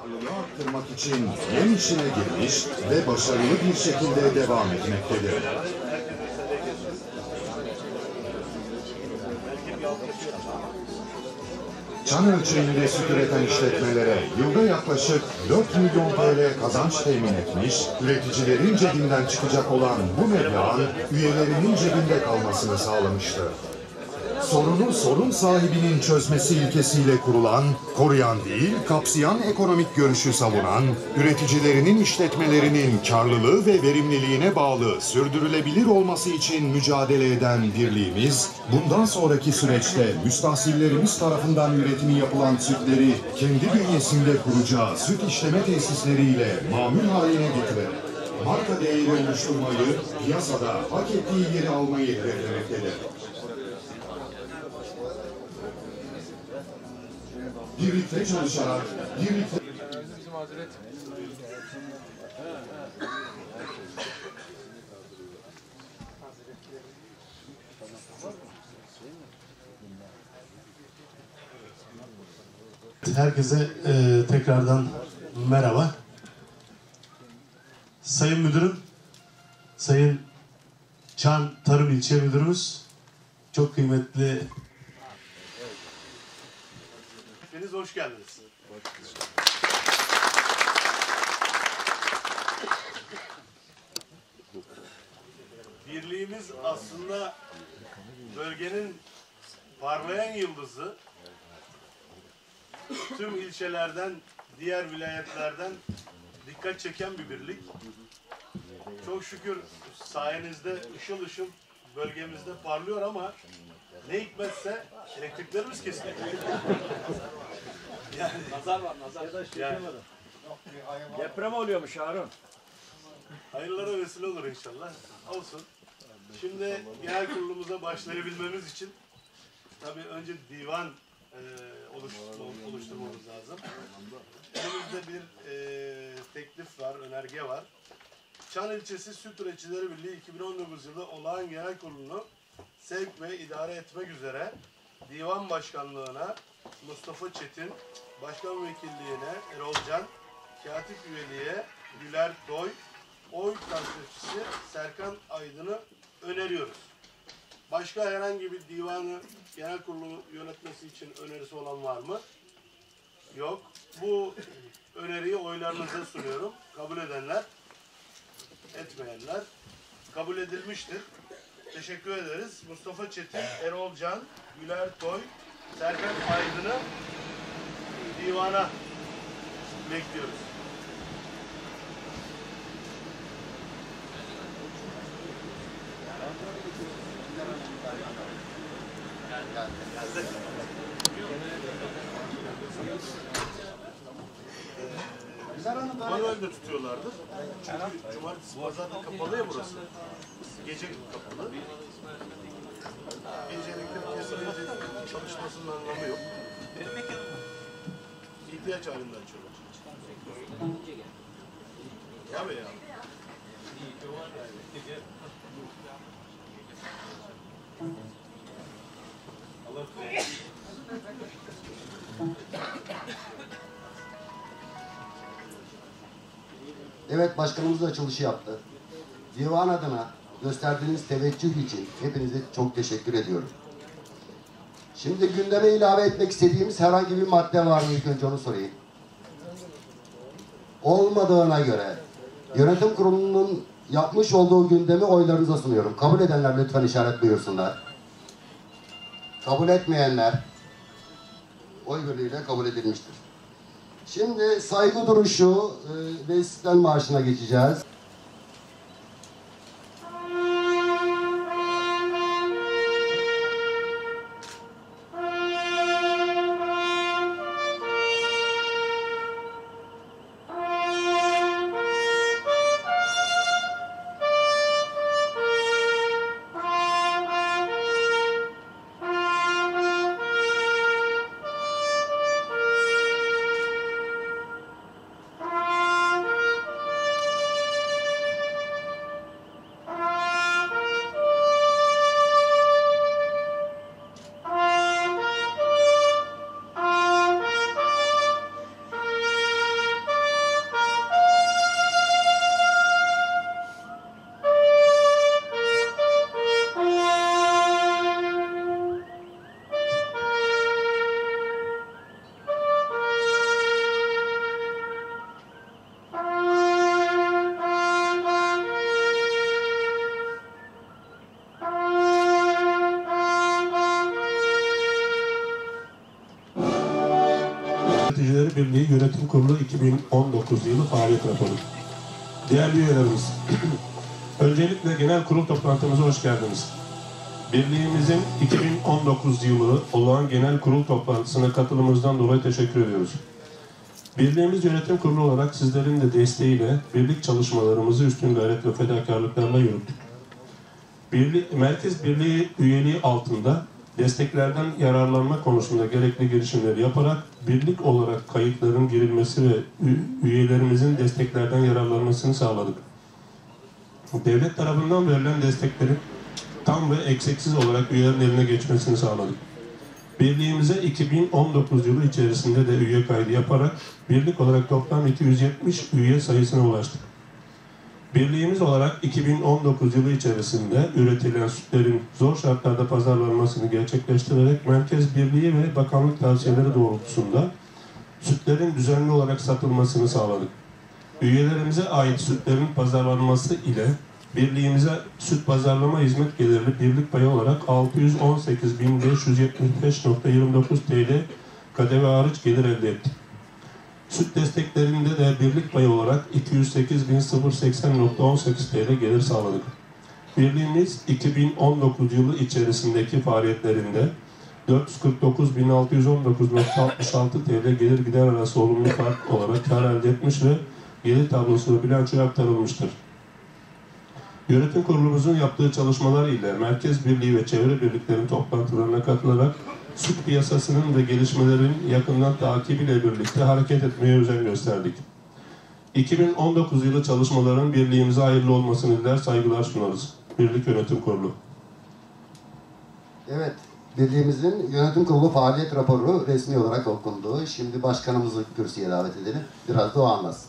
Karlılığı arttırmak için yem işine girmiş ve başarılı bir şekilde devam etmektedir. Çan ölçeğinde süt üreten işletmelere yılda yaklaşık 4 milyon TL kazanç temin etmiş, üreticilerin cebinden çıkacak olan bu meblağın üyelerinin cebinde kalmasını sağlamıştır. Sorunu sorun sahibinin çözmesi ilkesiyle kurulan, koruyan değil, kapsayan ekonomik görüşü savunan, üreticilerinin işletmelerinin karlılığı ve verimliliğine bağlı sürdürülebilir olması için mücadele eden birliğimiz, bundan sonraki süreçte müstahsillerimiz tarafından üretimi yapılan sütleri kendi bünyesinde kuracağı süt işleme tesisleriyle mamul haline getirerek, marka değeri oluşturmayı, piyasada hak ettiği yeri almayı hedeflemektedir. Birlikte çalışarak, birlikte... Herkese tekrardan merhaba. Sayın Müdürüm, Sayın Çan Tarım İlçe Müdürümüz, çok kıymetli... Hepiniz hoş geldiniz. Birliğimiz aslında bölgenin parlayan yıldızı. Tüm ilçelerden, diğer vilayetlerden dikkat çeken bir birlik. Çok şükür sayenizde ışıl ışıl bölgemizde parlıyor ama ne hikmetse elektriklerimiz kesildi. Yani, Nazar var, nazar. yani, Deprem oluyormuş Harun. hayırlara vesile olur inşallah. Olsun. Şimdi genel kurulumuza başlayabilmemiz için tabii önce divan oluşturmamız lazım. Elimizde bir teklif var, önerge var. Çan İlçesi Süt Üreticileri Birliği 2019 yılı olağan genel kurulunu sevk ve idare etmek üzere divan başkanlığına Mustafa Çetin, başkan vekilliğine Erol Can, katip üyeliğe Güler Doy, oy tasdikçisi Serkan Aydın'ı öneriyoruz. Başka herhangi bir divanı genel kurulu yönetmesi için önerisi olan var mı? Yok. Bu öneriyi oylarınıza sunuyorum. Kabul edenler, etmeyenler kabul edilmiştir. Teşekkür ederiz. Mustafa Çetin, Erol Can, Güler Toy, Serkan Aydın'ı divana bekliyoruz. Manuelde tutuyorlardır. Çünkü cumartesi, pazarda kapalı ya burası. Gece kapalı. Gece elektrik kesilince çalışmasının anlamı yok. İhtiyaç halinde açıyorlar. Ya be ya. Evet, başkanımız da açılışı yaptı. Divan adına gösterdiğiniz teveccüh için hepinize çok teşekkür ediyorum. Şimdi gündeme ilave etmek istediğimiz herhangi bir madde var mı? İlk önce onu sorayım. Olmadığına göre yönetim kurulunun yapmış olduğu gündemi oylarınıza sunuyorum. Kabul edenler lütfen işaret buyursunlar. Kabul etmeyenler oy birliğiyle kabul edilmiştir. Şimdi saygı duruşu ve İstiklal Marşı'na geçeceğiz. Üreticileri Birliği Yönetim Kurulu 2019 yılı faaliyet raporu. Değerli üyelerimiz, öncelikle genel kurul toplantımıza hoş geldiniz. Birliğimizin 2019 yılı olağan genel kurul toplantısına katılımınızdan dolayı teşekkür ediyoruz. Birliğimiz Yönetim Kurulu olarak sizlerin de desteğiyle birlik çalışmalarımızı üstün gayret ve fedakarlıklarla yürüttük. Merkez Birliği üyeliği altında desteklerden yararlanma konusunda gerekli girişimleri yaparak birlik olarak kayıtların girilmesi ve üyelerimizin desteklerden yararlanmasını sağladık. Devlet tarafından verilen desteklerin tam ve eksiksiz olarak üyelerin eline geçmesini sağladık. Birliğimize 2019 yılı içerisinde de üye kaydı yaparak birlik olarak toplam 270 üye sayısına ulaştık. Birliğimiz olarak 2019 yılı içerisinde üretilen sütlerin zor şartlarda pazarlanmasını gerçekleştirerek Merkez Birliği ve Bakanlık tavsiyeleri doğrultusunda sütlerin düzenli olarak satılmasını sağladık. Üyelerimize ait sütlerin pazarlanması ile Birliğimize süt pazarlama hizmet gelirli birlik payı olarak 618.575.29 TL KDV hariç gelir elde ettik. Süt desteklerinde de birlik payı olarak 208.080.18 TL gelir sağladık. Birliğimiz 2019 yılı içerisindeki faaliyetlerinde 449.619.66 TL gelir gider arası olumlu fark olarak kar elde etmiş ve gelir tablosu bilançoya aktarılmıştır. Yönetim kurulumuzun yaptığı çalışmalar ile Merkez Birliği ve çevre birliklerin toplantılarına katılarak süt piyasasının ve gelişmelerin yakından takibiyle birlikte hareket etmeye özen gösterdik. 2019 yılı çalışmaların birliğimize hayırlı olmasını diler, saygılar sunarız. Birlik Yönetim Kurulu. Evet, birliğimizin yönetim kurulu faaliyet raporu resmi olarak okundu. Şimdi başkanımızı kürsüye davet edelim. Biraz da o anlasın.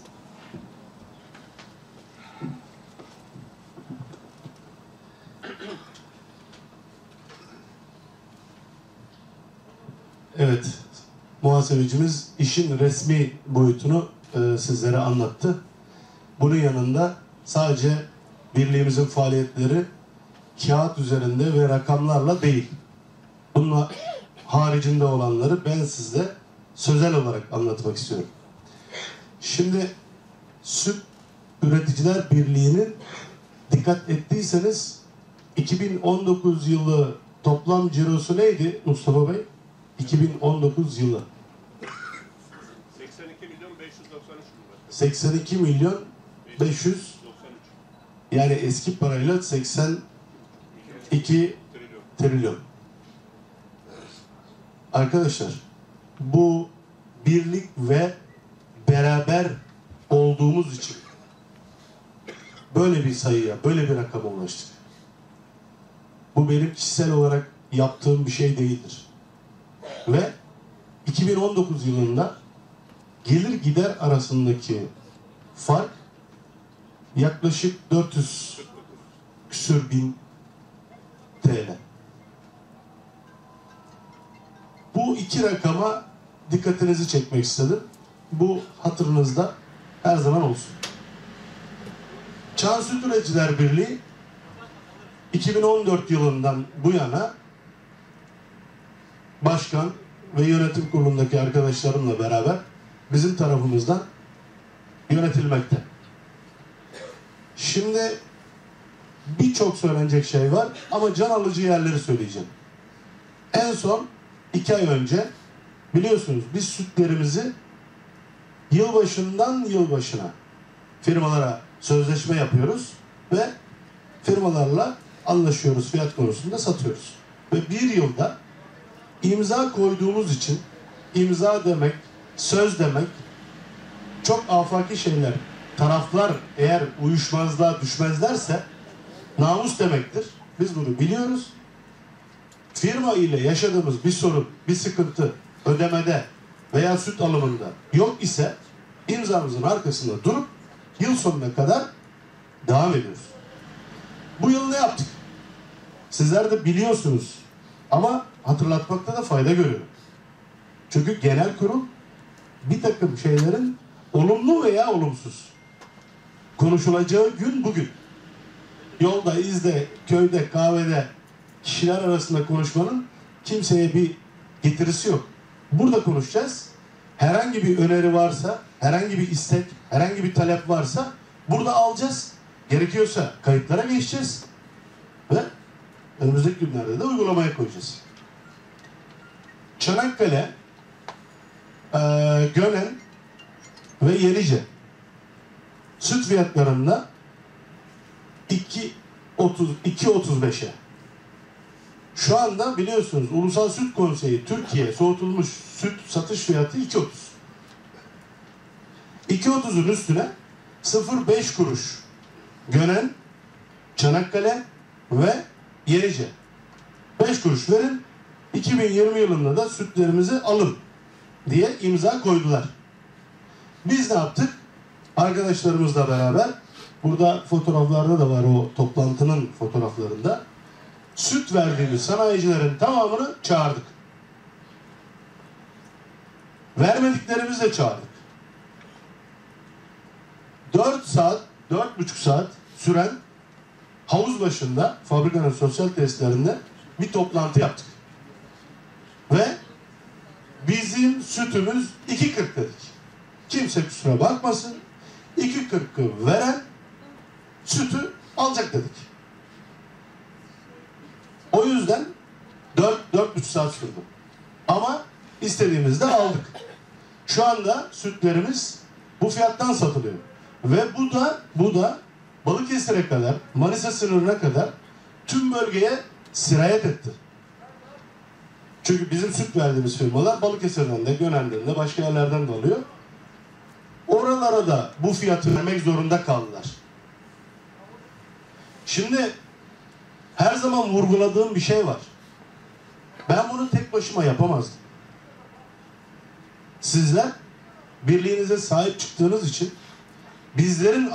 Evet, muhasebecimiz işin resmi boyutunu sizlere anlattı. Bunun yanında sadece birliğimizin faaliyetleri kağıt üzerinde ve rakamlarla değil. Bunun haricinde olanları ben size sözel olarak anlatmak istiyorum. Şimdi Süt Üreticiler Birliği'nin dikkat ettiyseniz 2019 yılı toplam cirosu neydi Mustafa Bey? 2019 yılı. 82 milyon 500 yani eski parayla 82 trilyon. Arkadaşlar bu birlik ve beraber olduğumuz için böyle bir sayıya, böyle bir rakama ulaştık. Bu benim kişisel olarak yaptığım bir şey değildir. Ve 2019 yılında gelir gider arasındaki fark yaklaşık 400 küsür bin TL. Bu iki rakama dikkatinizi çekmek istedim. Bu hatırınızda her zaman olsun. Çağ Süt Üreticiler Birliği 2014 yılından bu yana başkan ve yönetim kurulundaki arkadaşlarımla beraber bizim tarafımızdan yönetilmekte. Şimdi birçok söylenecek şey var ama can alıcı yerleri söyleyeceğim. En son 2 ay önce biliyorsunuz biz sütlerimizi yılbaşından yılbaşına firmalara sözleşme yapıyoruz ve firmalarla anlaşıyoruz, fiyat konusunda satıyoruz. Ve bir yılda imza koyduğumuz için imza demek, söz demek çok afaki şeyler. Taraflar eğer uyuşmazlığa düşmezlerse namus demektir. Biz bunu biliyoruz. Firma ile yaşadığımız bir sorun, bir sıkıntı ödemede veya süt alımında yok ise imzamızın arkasında durup yıl sonuna kadar devam ediyoruz. Bu yıl ne yaptık? Sizler de biliyorsunuz ama hatırlatmakta da fayda görüyorum. Çünkü genel kurul bir takım şeylerin olumlu veya olumsuz konuşulacağı gün bugün. Yolda, izde, köyde, kahvede kişiler arasında konuşmanın kimseye bir getirisi yok. Burada konuşacağız herhangi bir öneri varsa, herhangi bir istek, herhangi bir talep varsa burada alacağız. Gerekiyorsa kayıtlara geçeceğiz ve önümüzdeki günlerde de uygulamaya koyacağız. Çanakkale, Gönen ve Yenice süt fiyatlarında 2.35'e. Şu anda biliyorsunuz Ulusal Süt Konseyi Türkiye soğutulmuş süt satış fiyatı 2.30. 2.30'un üstüne 0.5 kuruş Gönen, Çanakkale ve Yenice. 5 kuruş verin, 2020 yılında da sütlerimizi alın diye imza koydular. Biz ne yaptık? Arkadaşlarımızla beraber, burada fotoğraflarda da var o toplantının fotoğraflarında, süt verdiğimiz sanayicilerin tamamını çağırdık. Vermediklerimizi de çağırdık. 4 saat, 4,5 saat süren havuz başında, fabrikanın sosyal tesislerinde bir toplantı yaptık. Ve bizim sütümüz 2.40 dedik. Kimse kusura bakmasın, 2.40'ı veren sütü alacak dedik. O yüzden 4,5 saat sürdü. Ama istediğimizde aldık. Şu anda sütlerimiz bu fiyattan satılıyor. Ve bu da Balıkesir'e kadar, Manisa sınırına kadar tüm bölgeye sirayet etti. Çünkü bizim süt verdiğimiz firmalar Balıkesir'den de, Gönen'den de, başka yerlerden de alıyor. Oralara da bu fiyatı vermek zorunda kaldılar. Şimdi her zaman vurguladığım bir şey var. Ben bunu tek başıma yapamazdım. Sizler birliğinize sahip çıktığınız için bizlerin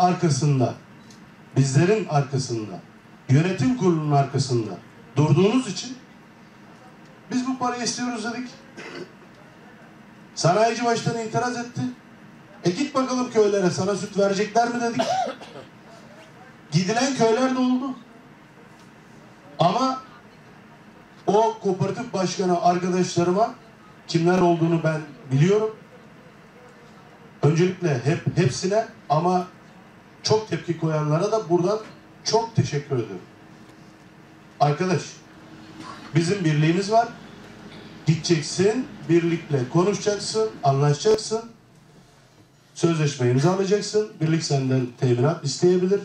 arkasında, yönetim kurulunun arkasında durduğunuz için biz bu parayı istiyoruz dedik. Sanayici başkanı itiraz etti. Git bakalım köylere, sana süt verecekler mi dedik. Gidilen köyler de oldu. Ama o kooperatif başkanı arkadaşlarıma, kimler olduğunu ben biliyorum. Öncelikle hepsine, ama çok tepki koyanlara da buradan çok teşekkür ediyorum. Arkadaş, bizim birliğimiz var. Gideceksin, birlikle konuşacaksın, anlaşacaksın. Sözleşme imzalayacaksın. Birlik senden teminat isteyebilir.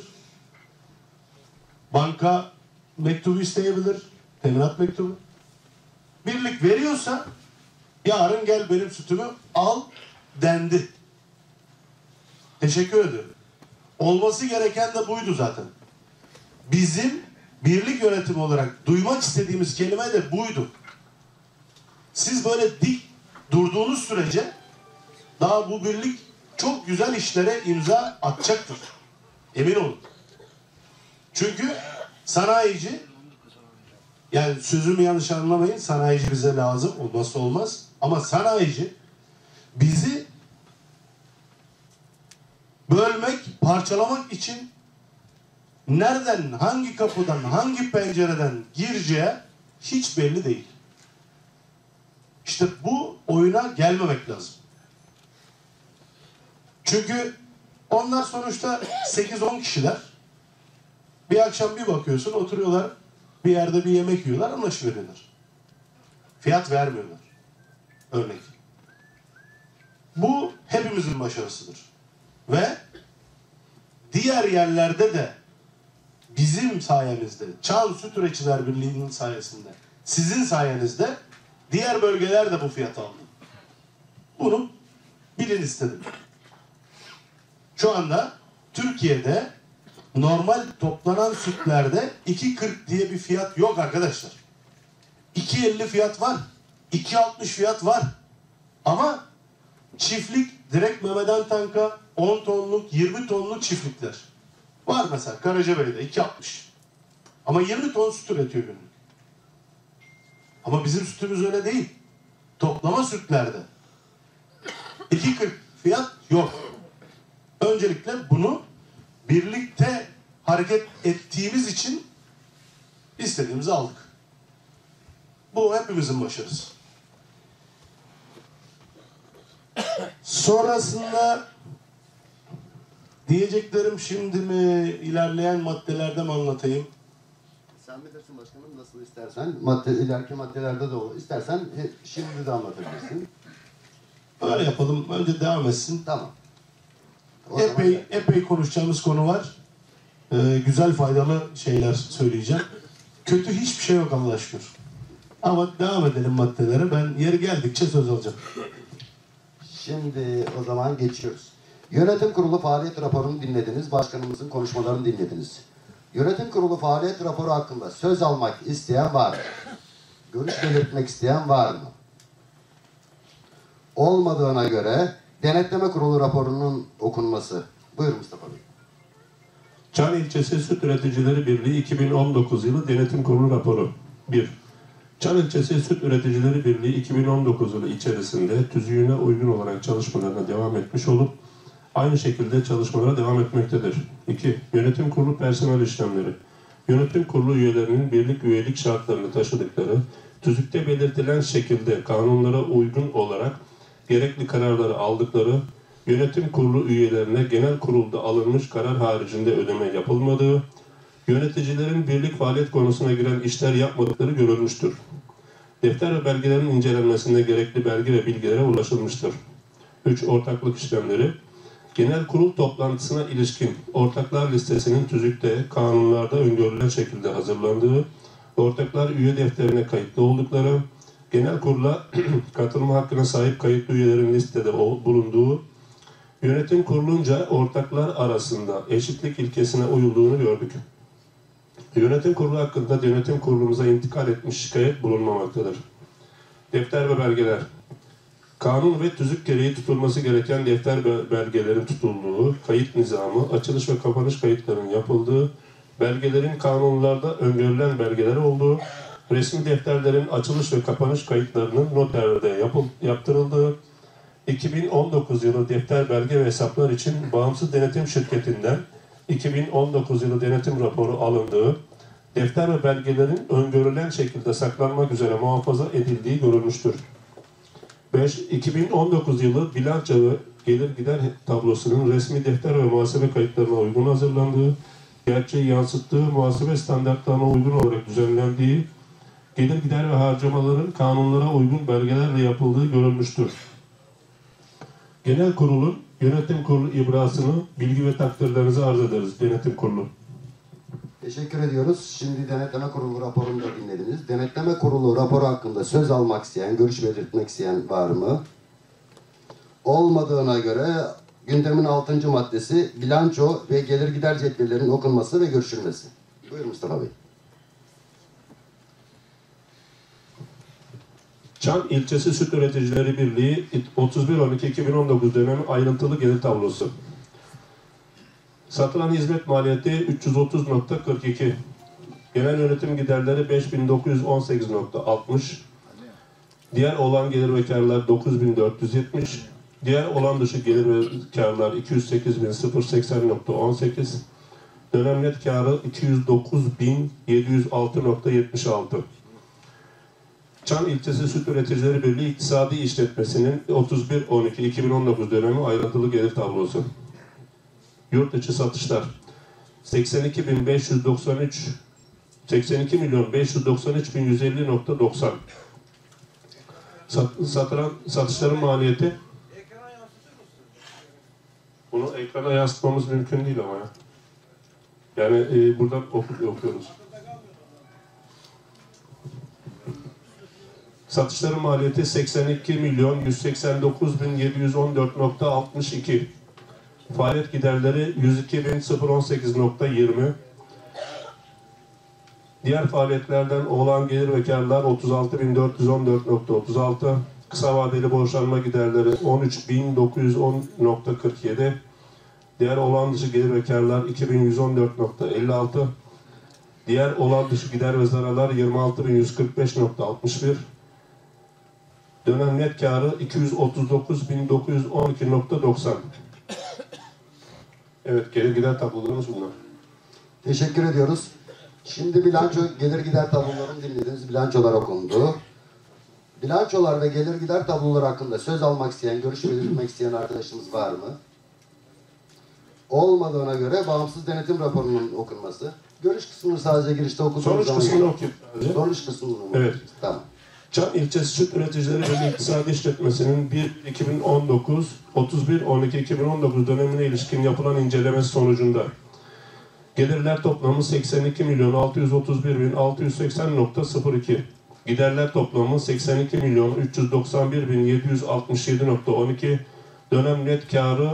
Banka mektubu isteyebilir. Teminat mektubu. Birlik veriyorsa yarın gel benim sütümü al dendi. Teşekkür ediyorum. Olması gereken de buydu zaten. Bizim birlik yönetimi olarak duymak istediğimiz kelime de buydu. Siz böyle dik durduğunuz sürece daha bu birlik çok güzel işlere imza atacaktır. Emin olun. Çünkü sanayici, yani sözümü yanlış anlamayın, sanayici bize lazım, olmazsa olmaz. Ama sanayici bizi bölmek, parçalamak için nereden, hangi kapıdan, hangi pencereden gireceği hiç belli değil. İşte bu oyuna gelmemek lazım. Çünkü onlar sonuçta 8-10 kişiler. Bir akşam bir bakıyorsun, oturuyorlar, bir yerde bir yemek yiyorlar, anlaşıveriyorlar. Fiyat vermiyorlar. Örnek. Bu hepimizin başarısıdır. Ve diğer yerlerde de bizim sayemizde, Çan Süt Üreticiler Birliği'nin sayesinde, sizin sayenizde diğer bölgeler de bu fiyatı aldı. Bunu bilin istedim. Şu anda Türkiye'de normal toplanan sütlerde 2.40 diye bir fiyat yok arkadaşlar. 2.50 fiyat var. 2.60 fiyat var. Ama çiftlik direkt memeden tanka 10 tonluk, 20 tonluk çiftlikler. Var mesela Karacabey'de 2.60. Ama 20 ton süt üretiyor günlük. Ama bizim sütümüz öyle değil. Toplama sütlerde 2.40 fiyat yok. Öncelikle bunu birlikte hareket ettiğimiz için istediğimizi aldık. Bu hepimizin başarısı. Sonrasında diyeceklerim şimdi mi, ilerleyen maddelerde mi anlatayım? Sen bilirsin başkanım, nasıl istersen. İleriki maddelerde de olur. İstersen şimdi de anlatabilirsin. Öyle yapalım. Önce devam etsin. Tamam. O zaman Epey konuşacağımız konu var. Güzel, faydalı şeyler söyleyeceğim. Kötü hiçbir şey yok Allah'a şükür. Ama devam edelim maddelere. Ben yeri geldikçe söz alacağım. Şimdi o zaman geçiyoruz. Yönetim kurulu faaliyet raporunu dinlediniz. Başkanımızın konuşmalarını dinlediniz. Yönetim kurulu faaliyet raporu hakkında söz almak isteyen var mı? Görüş belirtmek isteyen var mı? Olmadığına göre denetleme kurulu raporunun okunması. Buyurun Mustafa Bey. Çan İlçesi Süt Üreticileri Birliği 2019 yılı denetim kurulu raporu. 1. Çan İlçesi Süt Üreticileri Birliği 2019 yılı içerisinde tüzüğüne uygun olarak çalışmalarına devam etmiş olup aynı şekilde çalışmalara devam etmektedir. 2. Yönetim kurulu personel işlemleri. Yönetim kurulu üyelerinin birlik üyelik şartlarını taşıdıkları, tüzükte belirtilen şekilde kanunlara uygun olarak gerekli kararları aldıkları, yönetim kurulu üyelerine genel kurulda alınmış karar haricinde ödeme yapılmadığı, yöneticilerin birlik faaliyet konusuna giren işler yapmadıkları görülmüştür. Defter ve belgelerin incelenmesinde gerekli belge ve bilgilere ulaşılmıştır. 3. Ortaklık işlemleri. Genel kurul toplantısına ilişkin ortaklar listesinin tüzükte, kanunlarda öngörülen şekilde hazırlandığı, ortaklar üye defterine kayıtlı oldukları, genel kurula katılma hakkına sahip kayıtlı üyelerin listede bulunduğu, yönetim kurulunca ortaklar arasında eşitlik ilkesine uyulduğunu gördük. Yönetim kurulu hakkında yönetim kurulumuza intikal etmiş şikayet bulunmamaktadır. Defter ve belgeler. Kanun ve tüzük gereği tutulması gereken defter ve belgelerin tutulduğu, kayıt nizamı, açılış ve kapanış kayıtlarının yapıldığı, belgelerin kanunlarda öngörülen belgeler olduğu, resmi defterlerin açılış ve kapanış kayıtlarının noterde yaptırıldığı, 2019 yılı defter, belge ve hesaplar için bağımsız denetim şirketinden 2019 yılı denetim raporu alındığı, defter ve belgelerin öngörülen şekilde saklanmak üzere muhafaza edildiği görülmüştür. 5. 2019 yılı bilanço ve gelir gider tablosunun resmi defter ve muhasebe kayıtlarına uygun hazırlandığı, gerçeği yansıttığı, muhasebe standartlarına uygun olarak düzenlendiği, gelir gider ve harcamaların kanunlara uygun belgelerle yapıldığı görülmüştür. Genel kurulun yönetim kurulu ibrasını bilgi ve takdirlerinize arz ederiz. Denetim kurulu. Teşekkür ediyoruz. Şimdi denetleme kurulu raporunu da dinlediniz. Denetleme kurulu raporu hakkında söz almak isteyen, görüş belirtmek isteyen var mı? Olmadığına göre gündemin 6. maddesi bilanço ve gelir gider cetvellerinin okunması ve görüşülmesi. Buyurun Mustafa Bey. Çan İlçesi Süt Üreticileri Birliği 31-12-2019 dönemi ayrıntılı gelir tablosu. Satılan hizmet maliyeti 330.42. Genel yönetim giderleri 5.918.60. Diğer olan gelir ve kârlar 9.470. Diğer olan dışı gelir ve kârlar 208.080.18. Dönem net kârı 209.706.76. Çan İlçesi Süt Üreticileri Birliği İktisadi İşletmesi'nin 31-12-2019 dönemi ayrıntılı gelir tablosu. Yurt içi satışlar 82.593.90. Satılan satışların maliyeti, bunu ekrana yansıtmamız mümkün değil ama ya. Yani buradan okuyoruz. Satışların maliyeti 82.189.714.62. Faaliyet giderleri 102.018.20. Diğer faaliyetlerden olan gelir ve kârlar 36.414.36. Kısa vadeli borçlanma giderleri 13.910.47. Diğer olan dışı gelir ve kârlar 2.114.56. Diğer olan dışı gider ve zararlar 26.145.61. Dönem net kârı 239.912.90. Evet, gelir gider tablolarımız bunlar. Teşekkür ediyoruz. Şimdi bilanço, gelir gider tablolarını dinlediniz. Bilançolar okundu. Bilançolar ve gelir gider tabloları hakkında söz almak isteyen, görüş belirtmek isteyen arkadaşımız var mı? Olmadığına göre bağımsız denetim raporunun okunması. Görüş kısmını sadece girişte okuduğumuz Sonuç zaman... kısmını okuyayım sadece. Sonuç kısmını mı? Evet. Tamam. Çam İlçesi Süt Üreticileri Birliği İktisadi İşletmesi'nin 1-2019-31-12-2019 dönemine ilişkin yapılan incelemesi sonucunda gelirler toplamı 82.631.680.02, giderler toplamı 82.391.767.12, dönem net karı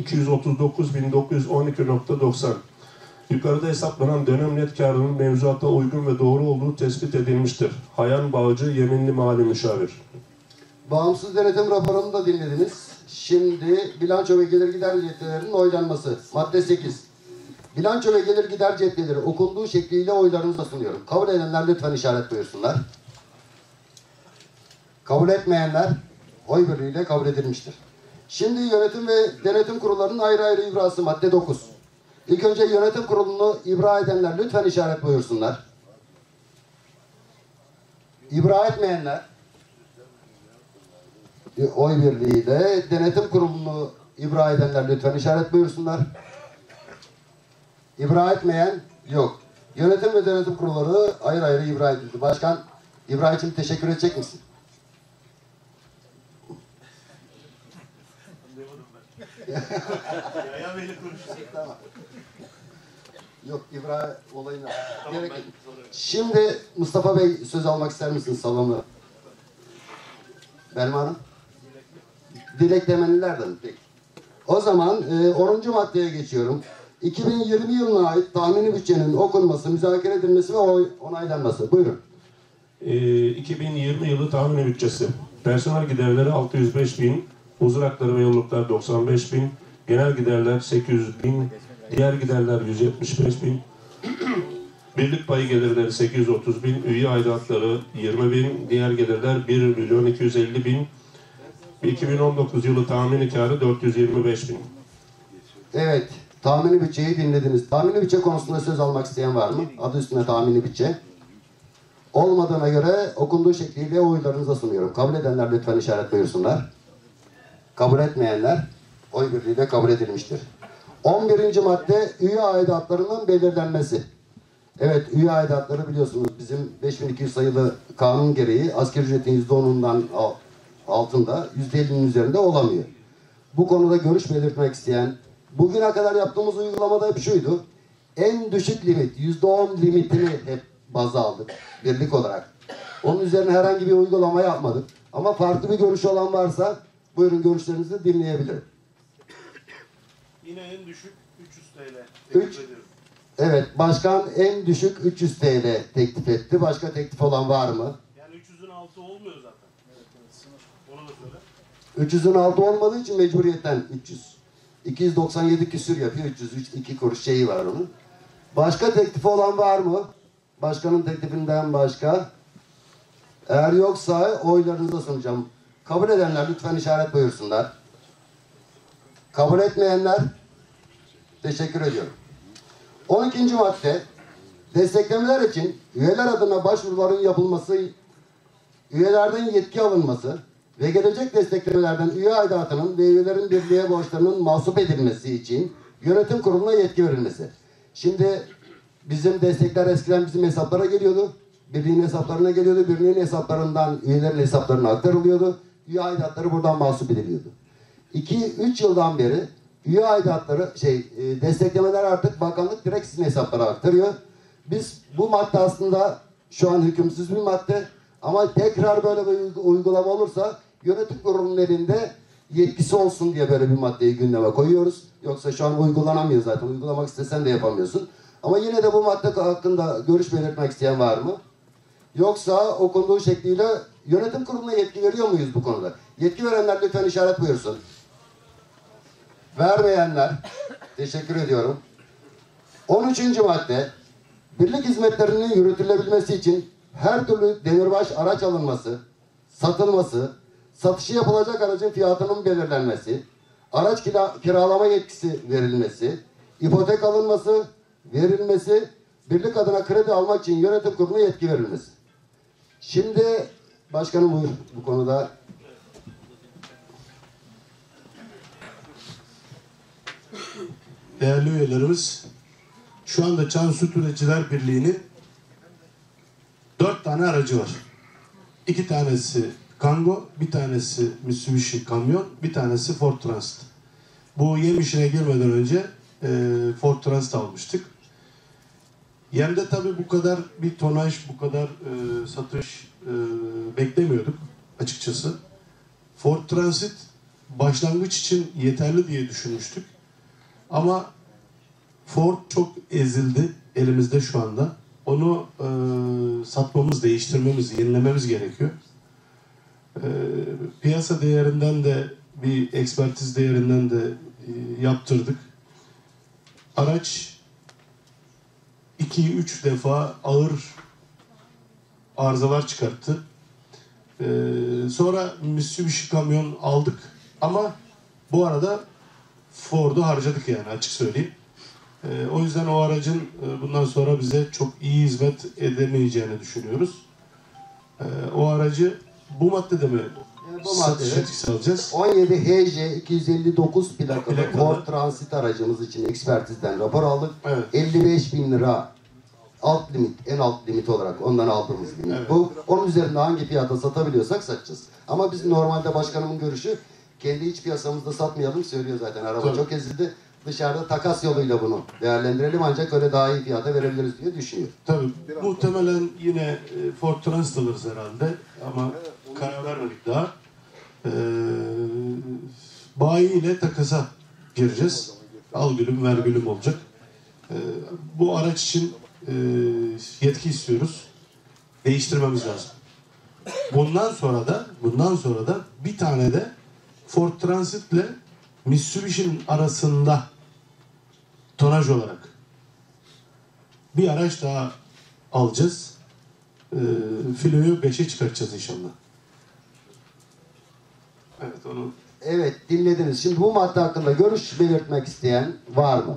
239.912.90. Yukarıda hesaplanan dönem net karının mevzuata uygun ve doğru olduğu tespit edilmiştir. Hayan Bağcı, Yeminli Mali Müşavir. Bağımsız denetim raporunu da dinlediniz. Şimdi bilanço ve gelir gider cetvelerinin oylanması. Madde 8. Bilanço ve gelir gider cetveleri okunduğu şekliyle oylarınıza sunuyorum. Kabul edenler lütfen işaret buyursunlar. Kabul etmeyenler oy birliğiyle kabul edilmiştir. Şimdi yönetim ve denetim kurullarının ayrı ayrı ibrası madde 9. İlk önce yönetim kurulunu ibra edenler lütfen işaret buyursunlar. İbra etmeyenler oy birliğiyle denetim kurulunu ibra edenler lütfen işaret buyursunlar. İbra etmeyen yok. Yönetim ve denetim kurulları ayrı ayrı ibra edildi. Başkan, ibra için teşekkür edecek misin? Ya beni konuşsun. Tamam. Yok, ibra olayına gerek yok. Şimdi Mustafa Bey söz almak ister misiniz salonu? Belma Hanım? Dileklemelilerden peki. O zaman 10. maddeye geçiyorum. 2020 yılına ait tahmini bütçenin okunması, müzakere edilmesi ve onaylanması. Buyurun. 2020 yılı tahmini bütçesi. Personel giderleri 605.000, huzur hakları ve yolluklar 95.000, genel giderler 800.000, diğer giderler 175.000, birlik payı gelirleri 830.000, üye aidatları 20.000, diğer gelirler 1.250.000, 2019 yılı tahmini karı 425.000. Evet, tahmini bütçeyi dinlediniz. Tahmini bütçe konusunda söz almak isteyen var mı? Adı üstüne tahmini bütçe. Olmadığına göre okunduğu şekliyle oylarınıza sunuyorum. Kabul edenler lütfen işaret buyursunlar. Kabul etmeyenler oy birliğiyle kabul edilmiştir. 11. madde üye aidatlarının belirlenmesi. Evet, üye aidatları biliyorsunuz bizim 5200 sayılı kanun gereği asgari ücretin %10'undan altında, %50'nin üzerinde olamıyor. Bu konuda görüş belirtmek isteyen, bugüne kadar yaptığımız uygulamada hep şuydu: en düşük limit, %10 limitini hep baz aldık birlik olarak. Onun üzerine herhangi bir uygulama yapmadık. Ama farklı bir görüş olan varsa buyurun, görüşlerinizi dinleyebilirim. Yine en düşük 300 TL Üç. teklif ediyorum. Evet, başkan en düşük 300 TL teklif etti. Başka teklif olan var mı? Yani 300'ün altı olmuyor zaten. Onu da söyle. 300'ün altı olmadığı için mecburiyetten 300. 297 küsür yapıyor. 302 kuruş şeyi var onun. Başka teklifi olan var mı? Başkanın teklifinden başka. Eğer yoksa oylarınıza sunacağım. Kabul edenler lütfen işaret buyursunlar. Kabul etmeyenler teşekkür ediyorum. 12. madde desteklemeler için üyeler adına başvuruların yapılması, üyelerden yetki alınması ve gelecek desteklemelerden üye aidatının ve üyelerin birliğe borçlarının mahsup edilmesi için yönetim kuruluna yetki verilmesi. Şimdi bizim destekler eskiden bizim hesaplara geliyordu. Birliğin hesaplarına geliyordu. Birliğin hesaplarından üyelerin hesaplarına aktarılıyordu. Üye aidatları buradan mahsup ediliyordu. 2-3 yıldan beri üye aidatları, desteklemeler artık bakanlık direkt sizin hesaplara aktarıyor. Biz bu madde aslında şu an hükümsüz bir madde ama tekrar böyle bir uygulama olursa yönetim kurulunun elinde yetkisi olsun diye böyle bir maddeyi gündeme koyuyoruz. Yoksa şu an uygulanamıyor zaten. Uygulamak istesen de yapamıyorsun. Ama yine de bu madde hakkında görüş belirtmek isteyen var mı? Yoksa okunduğu şekliyle yönetim kuruluna yetki veriyor muyuz bu konuda? Yetki verenler lütfen işaret buyursun. Vermeyenler teşekkür ediyorum. 13. madde birlik hizmetlerinin yürütülebilmesi için her türlü demirbaş araç alınması, satılması, satışı yapılacak aracın fiyatının belirlenmesi, araç kiralama yetkisi verilmesi, ipotek alınması, verilmesi, birlik adına kredi almak için yönetim kuruluna yetki verilmesi. Şimdi Başkanım buyur bu konuda. Değerli üyelerimiz, şu anda Çan Süt Üreticiler Birliği'nin 4 tane aracı var. 2 tanesi Kango, bir tanesi Mitsubishi Kamyon, bir tanesi Ford Transit. Bu yem işine girmeden önce Ford Transit almıştık. Yemde tabii bu kadar bir tonaj, bu kadar satış beklemiyorduk açıkçası. Ford Transit başlangıç için yeterli diye düşünmüştük. Ama Ford çok ezildi elimizde şu anda. Onu satmamız, değiştirmemiz, yenilememiz gerekiyor. Piyasa değerinden de bir ekspertiz değerinden de yaptırdık. Araç 2-3 defa ağır arızalar çıkarttı. Sonra Mitsubishi kamyon aldık ama bu arada Ford'u harcadık yani açık söyleyeyim. O yüzden o aracın bundan sonra bize çok iyi hizmet edemeyeceğini düşünüyoruz. O aracı bu maddede mi Bu satış maddede yetkisi alacağız? 17 HJ 259 plakalı Plakalı. Ford Transit aracımız için ekspertizden rapor aldık. Evet. 55.000 lira alt limit, en alt limit olarak ondan aldığımız limit. Evet. Bu, onun üzerinde hangi fiyata satabiliyorsak satacağız. Ama biz normalde başkanımın görüşü kendi iç piyasamızda satmayalım söylüyor zaten. Araba Tabii. çok ezildi. Dışarıda takas yoluyla bunu değerlendirelim ancak öyle daha iyi fiyata verebiliriz diye düşünüyor. Tabii muhtemelen yine Ford Transit alırız herhalde ama karar vermedik daha. Bayi ile takasa gireceğiz. Al gülüm ver gülüm olacak. Bu araç için yetki istiyoruz. Değiştirmemiz lazım. Bundan sonra da bir tane de Ford Transit ile Mitsubishi'nin arasında tonaj olarak bir araç daha alacağız. Filoyu 5'e çıkartacağız inşallah. Evet onu. Evet dinlediniz. Şimdi bu madde hakkında görüş belirtmek isteyen var mı?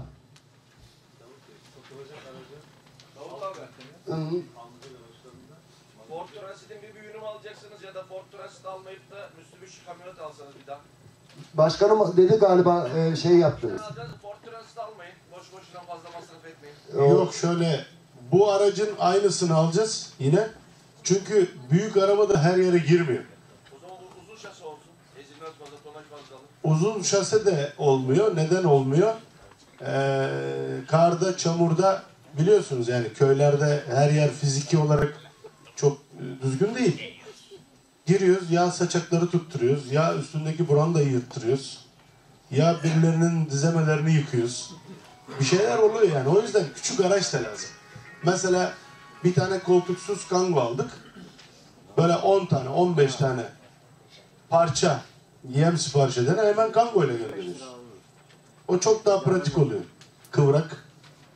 Hı -hı. Ford Transit'in bir büyüğünü mü alacaksınız ya da Ford Transit almayıp da Mitsubishi kamyonet alsanız bir daha? Başkanım dedi galiba şey yaptınız. Ford Transit almayın. Boş boşuna fazla masraf etmeyin. Yok şöyle bu aracın aynısını alacağız yine. Çünkü büyük araba da her yere girmiyor. O zaman uzun şasi olsun. Ezilmez fazla, tonaj fazla alın. Uzun şase de olmuyor. Neden olmuyor? Karda, çamurda biliyorsunuz yani köylerde her yer fiziki olarak çok düzgün değil. Giriyoruz, ya saçakları tutturuyoruz, ya üstündeki brandayı yırttırıyoruz, ya birilerinin dizemelerini yıkıyoruz. Bir şeyler oluyor yani. O yüzden küçük araç da lazım. Mesela bir tane koltuksuz Kango aldık. Böyle 10 tane, 15 tane parça yem sipariş edene hemen Kango ile gönderiyoruz. O çok daha pratik oluyor. Kıvrak.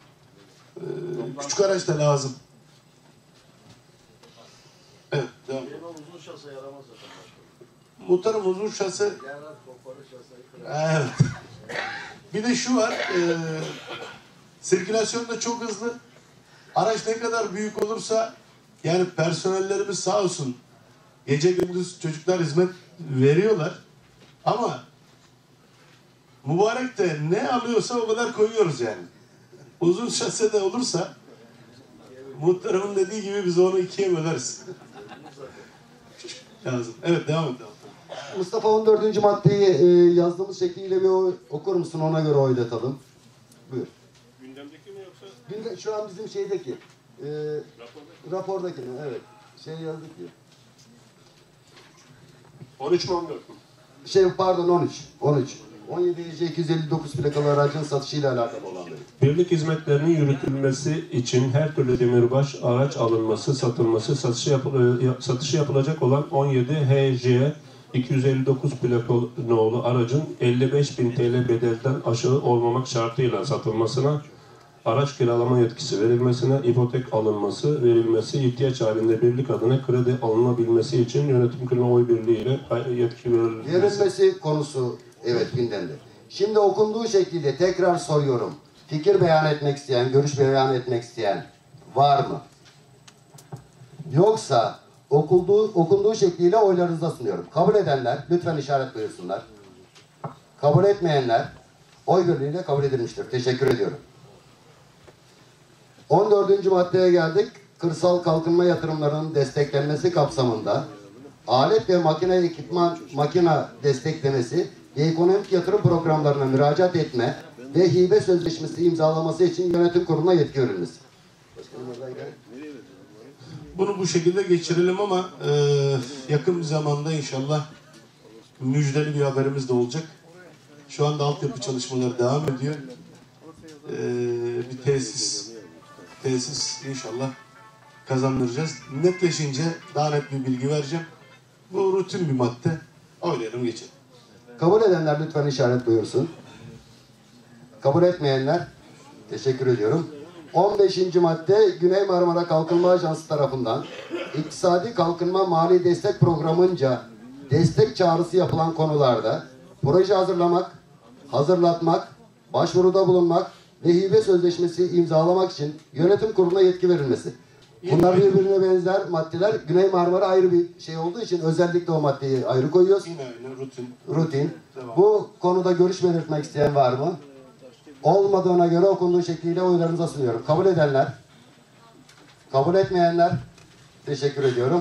Küçük araç da lazım. Evet, devam. Uzun şase yaramaz zaten. Muhtarım uzun şase. Yarar, koparır şaseyi kırar. Evet. Bir de şu var. Sirkülasyon da çok hızlı. Araç ne kadar büyük olursa yani personellerimiz sağ olsun gece gündüz çocuklar hizmet veriyorlar. Ama mübarek de ne alıyorsa o kadar koyuyoruz yani. Uzun şase de olursa muhtarımın dediği gibi biz onu ikiye böleriz. Lazım. Evet devam edelim. Mustafa 14. maddeyi yazdığımız şekliyle bir okur musun? Ona göre oylatalım. Buyur. Gündemdeki mi yoksa? Şu an bizim şeydeki. Rapordaki. Evet. Şey yazdık ya. 13 mi 14 mu? Pardon 13. 13. 17 EC 259 plakalı aracın satışıyla alakalı olanları. Birlik hizmetlerinin yürütülmesi için her türlü demirbaş araç alınması, satılması, satışı yapılacak olan 17 HC 259 plakalı nolu aracın 55.000 TL bedelden aşağı olmamak şartıyla satılmasına, araç kiralama yetkisi verilmesine, ipotek alınması, verilmesi, ihtiyaç halinde birlik adına kredi alınabilmesi için yönetim kurulu oy birliğiyle yetki verilmesi. Verilmesi konusu evet gündemde. Şimdi okunduğu şekilde tekrar soruyorum. Fikir beyan etmek isteyen, görüş beyan etmek isteyen var mı? Yoksa okunduğu şekliyle oylarınıza sunuyorum. Kabul edenler lütfen işaret buyursunlar. Kabul etmeyenler oy birliğiyle kabul edilmiştir. Teşekkür ediyorum. 14. maddeye geldik. Kırsal kalkınma yatırımlarının desteklenmesi kapsamında alet ve makine desteklemesi ve ekonomik yatırım programlarına müracaat etme ve hibe sözleşmesi imzalaması için yönetim kuruluna yetki verilmesi. Bunu bu şekilde geçirelim ama yakın bir zamanda inşallah müjdeli bir haberimiz de olacak. Şu anda altyapı çalışmaları devam ediyor. Bir tesis inşallah kazandıracağız. Netleşince daha net bir bilgi vereceğim. Bu rutin bir madde. Oylayalım geçelim. Kabul edenler lütfen işaret buyursun. Kabul etmeyenler teşekkür ediyorum. 15. madde Güney Marmara Kalkınma Ajansı tarafından İktisadi Kalkınma Mali Destek Programı'nca destek çağrısı yapılan konularda proje hazırlatmak, başvuruda bulunmak ve hibe sözleşmesi imzalamak için yönetim kuruluna yetki verilmesi. Bunlar birbirine benzer maddeler. Güney Marmara ayrı bir şey olduğu için özellikle o maddeyi ayrı koyuyoruz. Yine Rutin. Tamam. Bu konuda görüş belirtmek isteyen var mı? Olmadığına göre okunduğu şekliyle oylarınıza sunuyorum. Kabul edenler, kabul etmeyenler teşekkür ediyorum.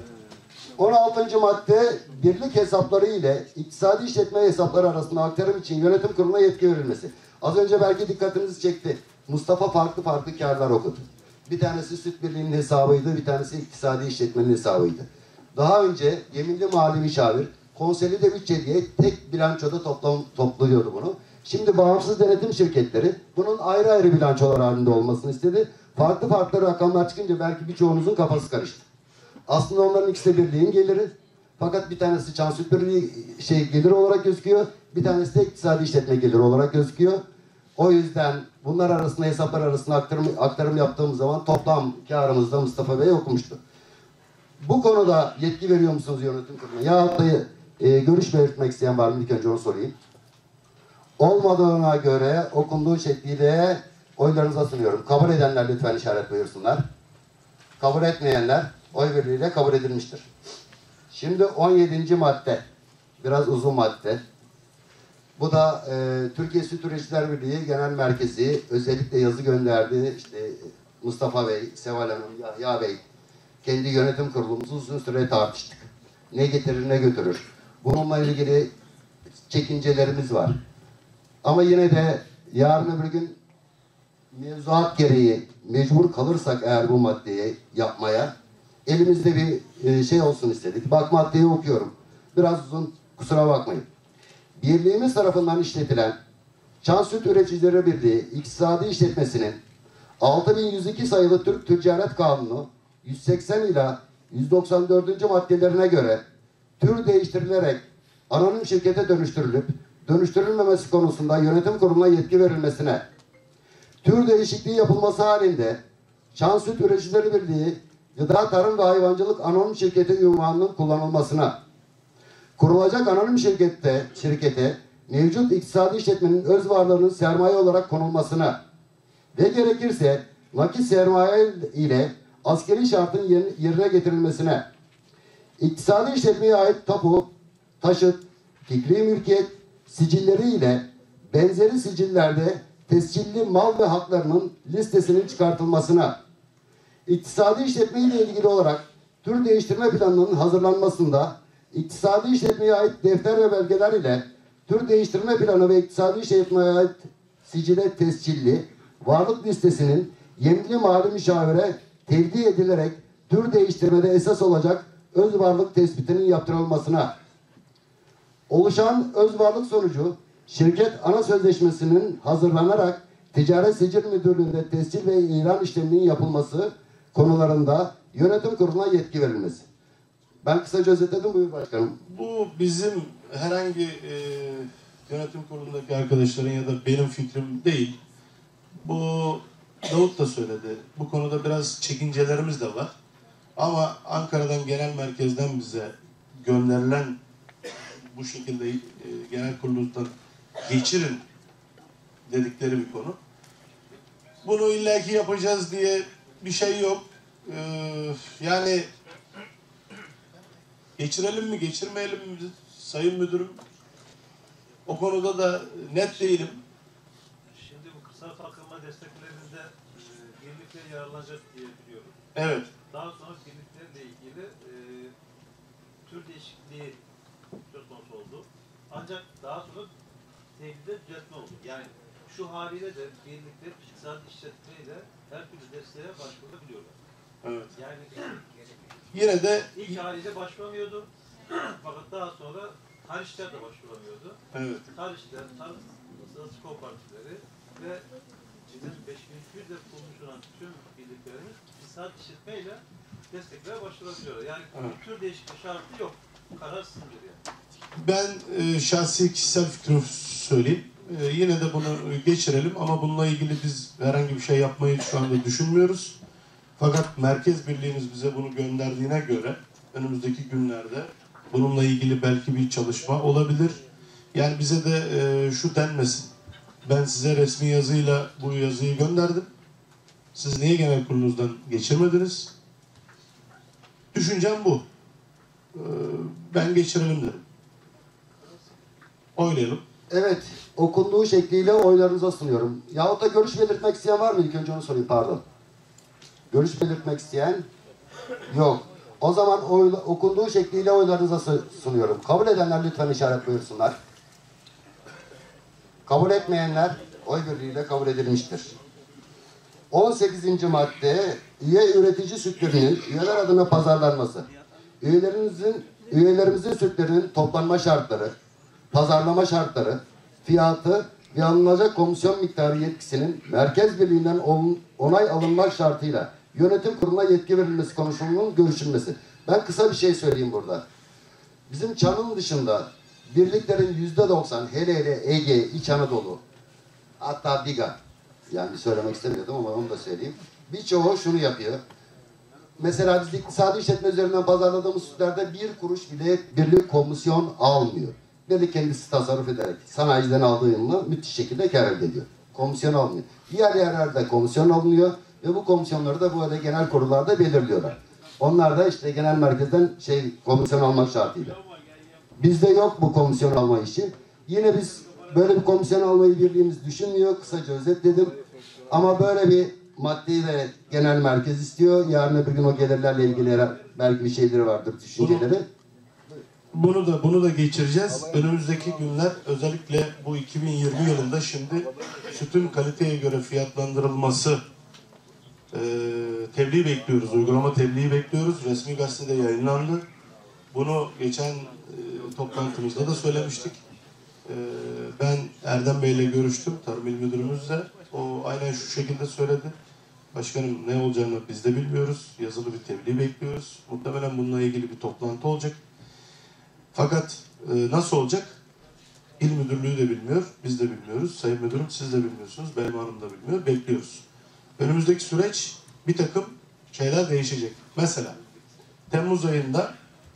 16. madde birlik hesapları ile iktisadi işletme hesapları arasında aktarım için yönetim kuruluna yetki verilmesi. Az önce belki dikkatinizi çekti. Mustafa farklı kârlar okudu. Bir tanesi süt birliğinin hesabıydı, bir tanesi iktisadi işletmenin hesabıydı. Daha önce yeminli mali müşavir, konsolide bütçe diye tek bilançoda topluyordu bunu. Şimdi bağımsız denetim şirketleri bunun ayrı ayrı bilançolar halinde olmasını istedi. Farklı rakamlar çıkınca belki birçoğunuzun kafası karıştı. Aslında onların ikisi de birliğin geliri. Fakat bir tanesi Çan Süt Birliği gelir olarak gözüküyor. Bir tanesi de iktisadi işletme geliri olarak gözüküyor. O yüzden bunlar arasında, hesaplar arasında aktarım yaptığımız zaman toplam karımızda Mustafa Bey okumuştu. Bu konuda yetki veriyor musunuz yönetim kuruluna? Ya da görüş belirtmek isteyen var mı? İlk önce onu sorayım. Olmadığına göre okunduğu şekliyle oylarınıza sunuyorum. Kabul edenler lütfen işaret buyursunlar. Kabul etmeyenler oy birliğiyle kabul edilmiştir. Şimdi 17. madde. Biraz uzun madde. Bu da Türkiye Süt Üreticiler Birliği Genel Merkezi özellikle yazı gönderdi. İşte Mustafa Bey, Seval Hanım, Yahya Bey kendi yönetim kurulumuzu uzun süre tartıştık. Ne getirir ne götürür. Bununla ilgili çekincelerimiz var. Ama yine de yarın öbür gün mevzuat gereği mecbur kalırsak eğer bu maddeyi yapmaya elimizde bir şey olsun istedik. Bak maddeyi okuyorum. Biraz uzun, kusura bakmayın. Birliğimiz tarafından işletilen Çan Süt Üreticileri Birliği İktisadi İşletmesi'nin 6102 sayılı Türk Ticaret Kanunu 180 ila 194. maddelerine göre tür değiştirilerek anonim şirkete dönüştürülüp dönüştürülmemesi konusunda yönetim kuruluna yetki verilmesine, tür değişikliği yapılması halinde Çan Süt Üreticileri Birliği Gıda Tarım ve Hayvancılık Anonim Şirketi unvanının kullanılmasına, kurulacak anonim şirkete mevcut iktisadi işletmenin öz varlığının sermaye olarak konulmasına ve gerekirse nakit sermaye ile askeri şartın yerine getirilmesine, iktisadi işletmeye ait tapu, taşıt, fikri mülkiyet sicilleri ile benzeri sicillerde tescilli mal ve haklarının listesinin çıkartılmasına, iktisadi işletme ile ilgili olarak tür değiştirme planının hazırlanmasında iktisadi işletmeye ait defter ve belgeler ile tür değiştirme planı ve iktisadi işletmeye ait sicile tescilli varlık listesinin yeminli mali müşavire tevdi edilerek tür değiştirmede esas olacak öz varlık tespitinin yaptırılmasına, oluşan öz varlık sonucu şirket ana sözleşmesinin hazırlanarak Ticaret Sicil Müdürlüğü'nde tescil ve ilan işleminin yapılması konularında yönetim kuruluna yetki verilmesi. Ben kısaca özetledim, buyur başkanım. Bu bizim herhangi yönetim kurulundaki arkadaşların ya da benim fikrim değil. Bu Davut da söyledi. Bu konuda biraz çekincelerimiz de var. Ama Ankara'dan genel merkezden bize gönderilen bu şekilde genel kurulundan geçirin dedikleri bir konu. Bunu illaki yapacağız diye bir şey yok. Yani Geçirelim mi, geçirmeyelim mi Sayın Müdürüm? O konuda da net değilim. Şimdi bu kısa kalkınma desteklerinde birlikler yararlanacak diye biliyorum. Evet. Daha sonra birliklerle ilgili tür değişikliği söz konusu oldu. Ancak daha sonra teklifte düzeltme oldu. Yani şu haliyle de birlikler iktisadi işletmeyle her türlü desteğe başvurabiliyorlar. Evet. Yani Yine de ilk haliyle başvuramıyordu. Fakat daha sonra Haliçler de başvuramıyordu. evet. Haliçler, Sığıntısı Kooperatifleri ve 5200'de kurulmuş olan tüm birliklerimiz iktisadi işletmeyle desteklere başvurabiliyorlar. Yani bir tür değişiklik şartı yok. Karar sizindir yani. Ben şahsi kişisel fikrimi söyleyeyim. Yine de bunu geçirelim ama bununla ilgili biz herhangi bir şey yapmayı şu anda düşünmüyoruz. Fakat Merkez Birliğimiz bize bunu gönderdiğine göre önümüzdeki günlerde bununla ilgili belki bir çalışma olabilir. Yani bize de şu denmesin. Ben size resmi yazıyla bu yazıyı gönderdim. Siz niye genel kurulunuzdan geçirmediniz? Düşüncem bu. Ben geçirelim derim. Oylayalım. Evet, okunduğu şekliyle oylarınıza sunuyorum. Yahut da görüş belirtmek isteyen var mı? İlk önce onu sorayım, pardon. Görüş belirtmek isteyen yok. O zaman okunduğu şekliyle oylarınıza sunuyorum. Kabul edenler lütfen işaret buyursunlar. Kabul etmeyenler oy birliğiyle kabul edilmiştir. 18. madde, üye üretici sütlerinin üyeler adına pazarlanması. Üyelerimizin sütlerinin toplanma şartları, pazarlama şartları, fiyatı ve alınacak komisyon miktarı yetkisinin Merkez Birliği'nden onay alınmak şartıyla yönetim kuruluna yetki verilmesi konusunda görüşülmesi. Ben kısa bir şey söyleyeyim burada. Bizim Çan'ın dışında birliklerin %90, hele hele Ege, İç Anadolu, hatta Biga, yani söylemek istemiyordum ama onu da söyleyeyim. Birçoğu şunu yapıyor. Mesela biz iktisadi işletme üzerinden pazarladığımız sütlerde 1 kuruş bile birlik komisyon almıyor. Birlik kendisi tasarruf ederek sanayiciden aldığı yılına müthiş şekilde kâr elde ediyor. Komisyon almıyor. Diğer yerlerde komisyon alınıyor ve bu komisyonları da bu arada genel kurullarda belirliyorlar. Onlar da işte genel merkezden komisyon almak şartıyla. Bizde yok bu komisyon alma işi. Yine biz böyle bir komisyon almayı birliğimiz düşünmüyor. Kısaca özetledim. Ama böyle bir maddeyi de genel merkez istiyor. Yarın öbür gün o gelirlerle ilgili belki bir şeyleri vardır, düşünceleri. Bunu da geçireceğiz. Önümüzdeki günler özellikle bu 2020 yılında şimdi sütün kaliteye göre fiyatlandırılması tebliği bekliyoruz. Uygulama tebliği bekliyoruz. Resmi gazetede yayınlandı. Bunu geçen toplantımızda da söylemiştik. Ben Erdem Bey'le görüştüm. Tarım İl Müdürümüzle. O aynen şu şekilde söyledi. Başkanım ne olacağını biz de bilmiyoruz. Yazılı bir tebliğ bekliyoruz. Muhtemelen bununla ilgili bir toplantı olacak. Fakat nasıl olacak? İl Müdürlüğü de bilmiyor. Biz de bilmiyoruz. Sayın Müdürüm siz de bilmiyorsunuz. Benim Hanım da bilmiyor. Bekliyoruz. Önümüzdeki süreç bir takım şeyler değişecek. Mesela Temmuz ayında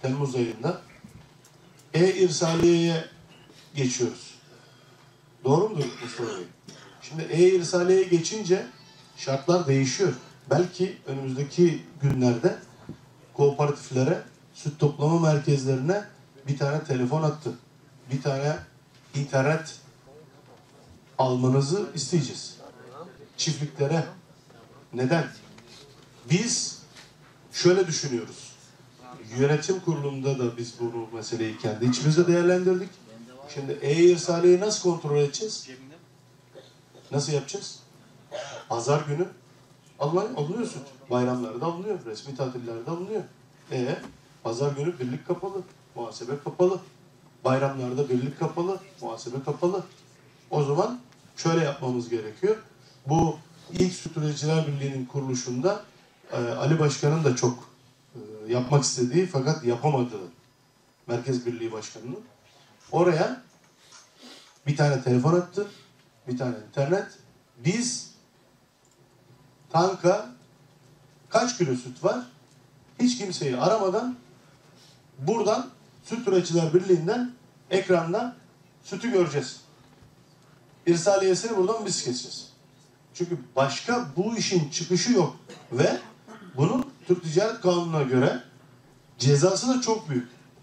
e-irsaliyeye geçiyoruz. Doğru mudur Mustafa Bey? Şimdi e-irsaliyeye geçince şartlar değişiyor. Belki önümüzdeki günlerde kooperatiflere, süt toplama merkezlerine bir tane telefon hattı, bir tane internet almanızı isteyeceğiz. Çiftliklere. Neden? Biz şöyle düşünüyoruz. Yönetim kurulunda da biz bu meseleyi kendi içimizde değerlendirdik. Şimdi e-irsaliyeyi nasıl kontrol edeceğiz? Nasıl yapacağız? Pazar günü alınıyor süt. Bayramlarda alınıyor. Resmi tatillerde alınıyor. Pazar günü birlik kapalı. Muhasebe kapalı. Bayramlarda birlik kapalı. Muhasebe kapalı. O zaman şöyle yapmamız gerekiyor. Bu ilk Süt Üreticiler Birliği'nin kuruluşunda Ali Başkan'ın da çok yapmak istediği fakat yapamadığı Merkez Birliği Başkanı'nın oraya bir tane telefon attı, bir tane internet. Biz tanka kaç kilo süt var? Hiç kimseyi aramadan buradan Süt Üreticiler Birliği'nden ekrandan sütü göreceğiz. İrsaliyesini buradan biz keseceğiz. Çünkü başka bu işin çıkışı yok. Ve bunun Türk Ticaret Kanunu'na göre cezası da çok büyük.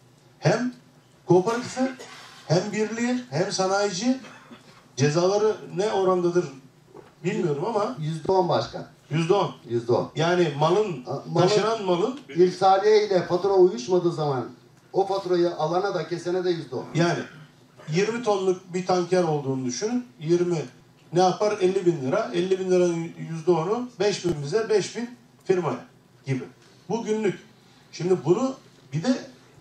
hem kooperatife, hem birliğe, hem sanayici cezaları ne orandadır bilmiyorum ama %10 başkan. %10. %10. Yani taşınan malın İrsaliye ile fatura uyuşmadığı zaman o faturayı alana da kesene de %10. yani 20 tonluk bir tanker olduğunu düşünün. 20 ne yapar? 50 bin lira. 50 bin liranın %10'u 5 bin bize, 5 bin firmaya gibi. Bu günlük. Şimdi bunu bir de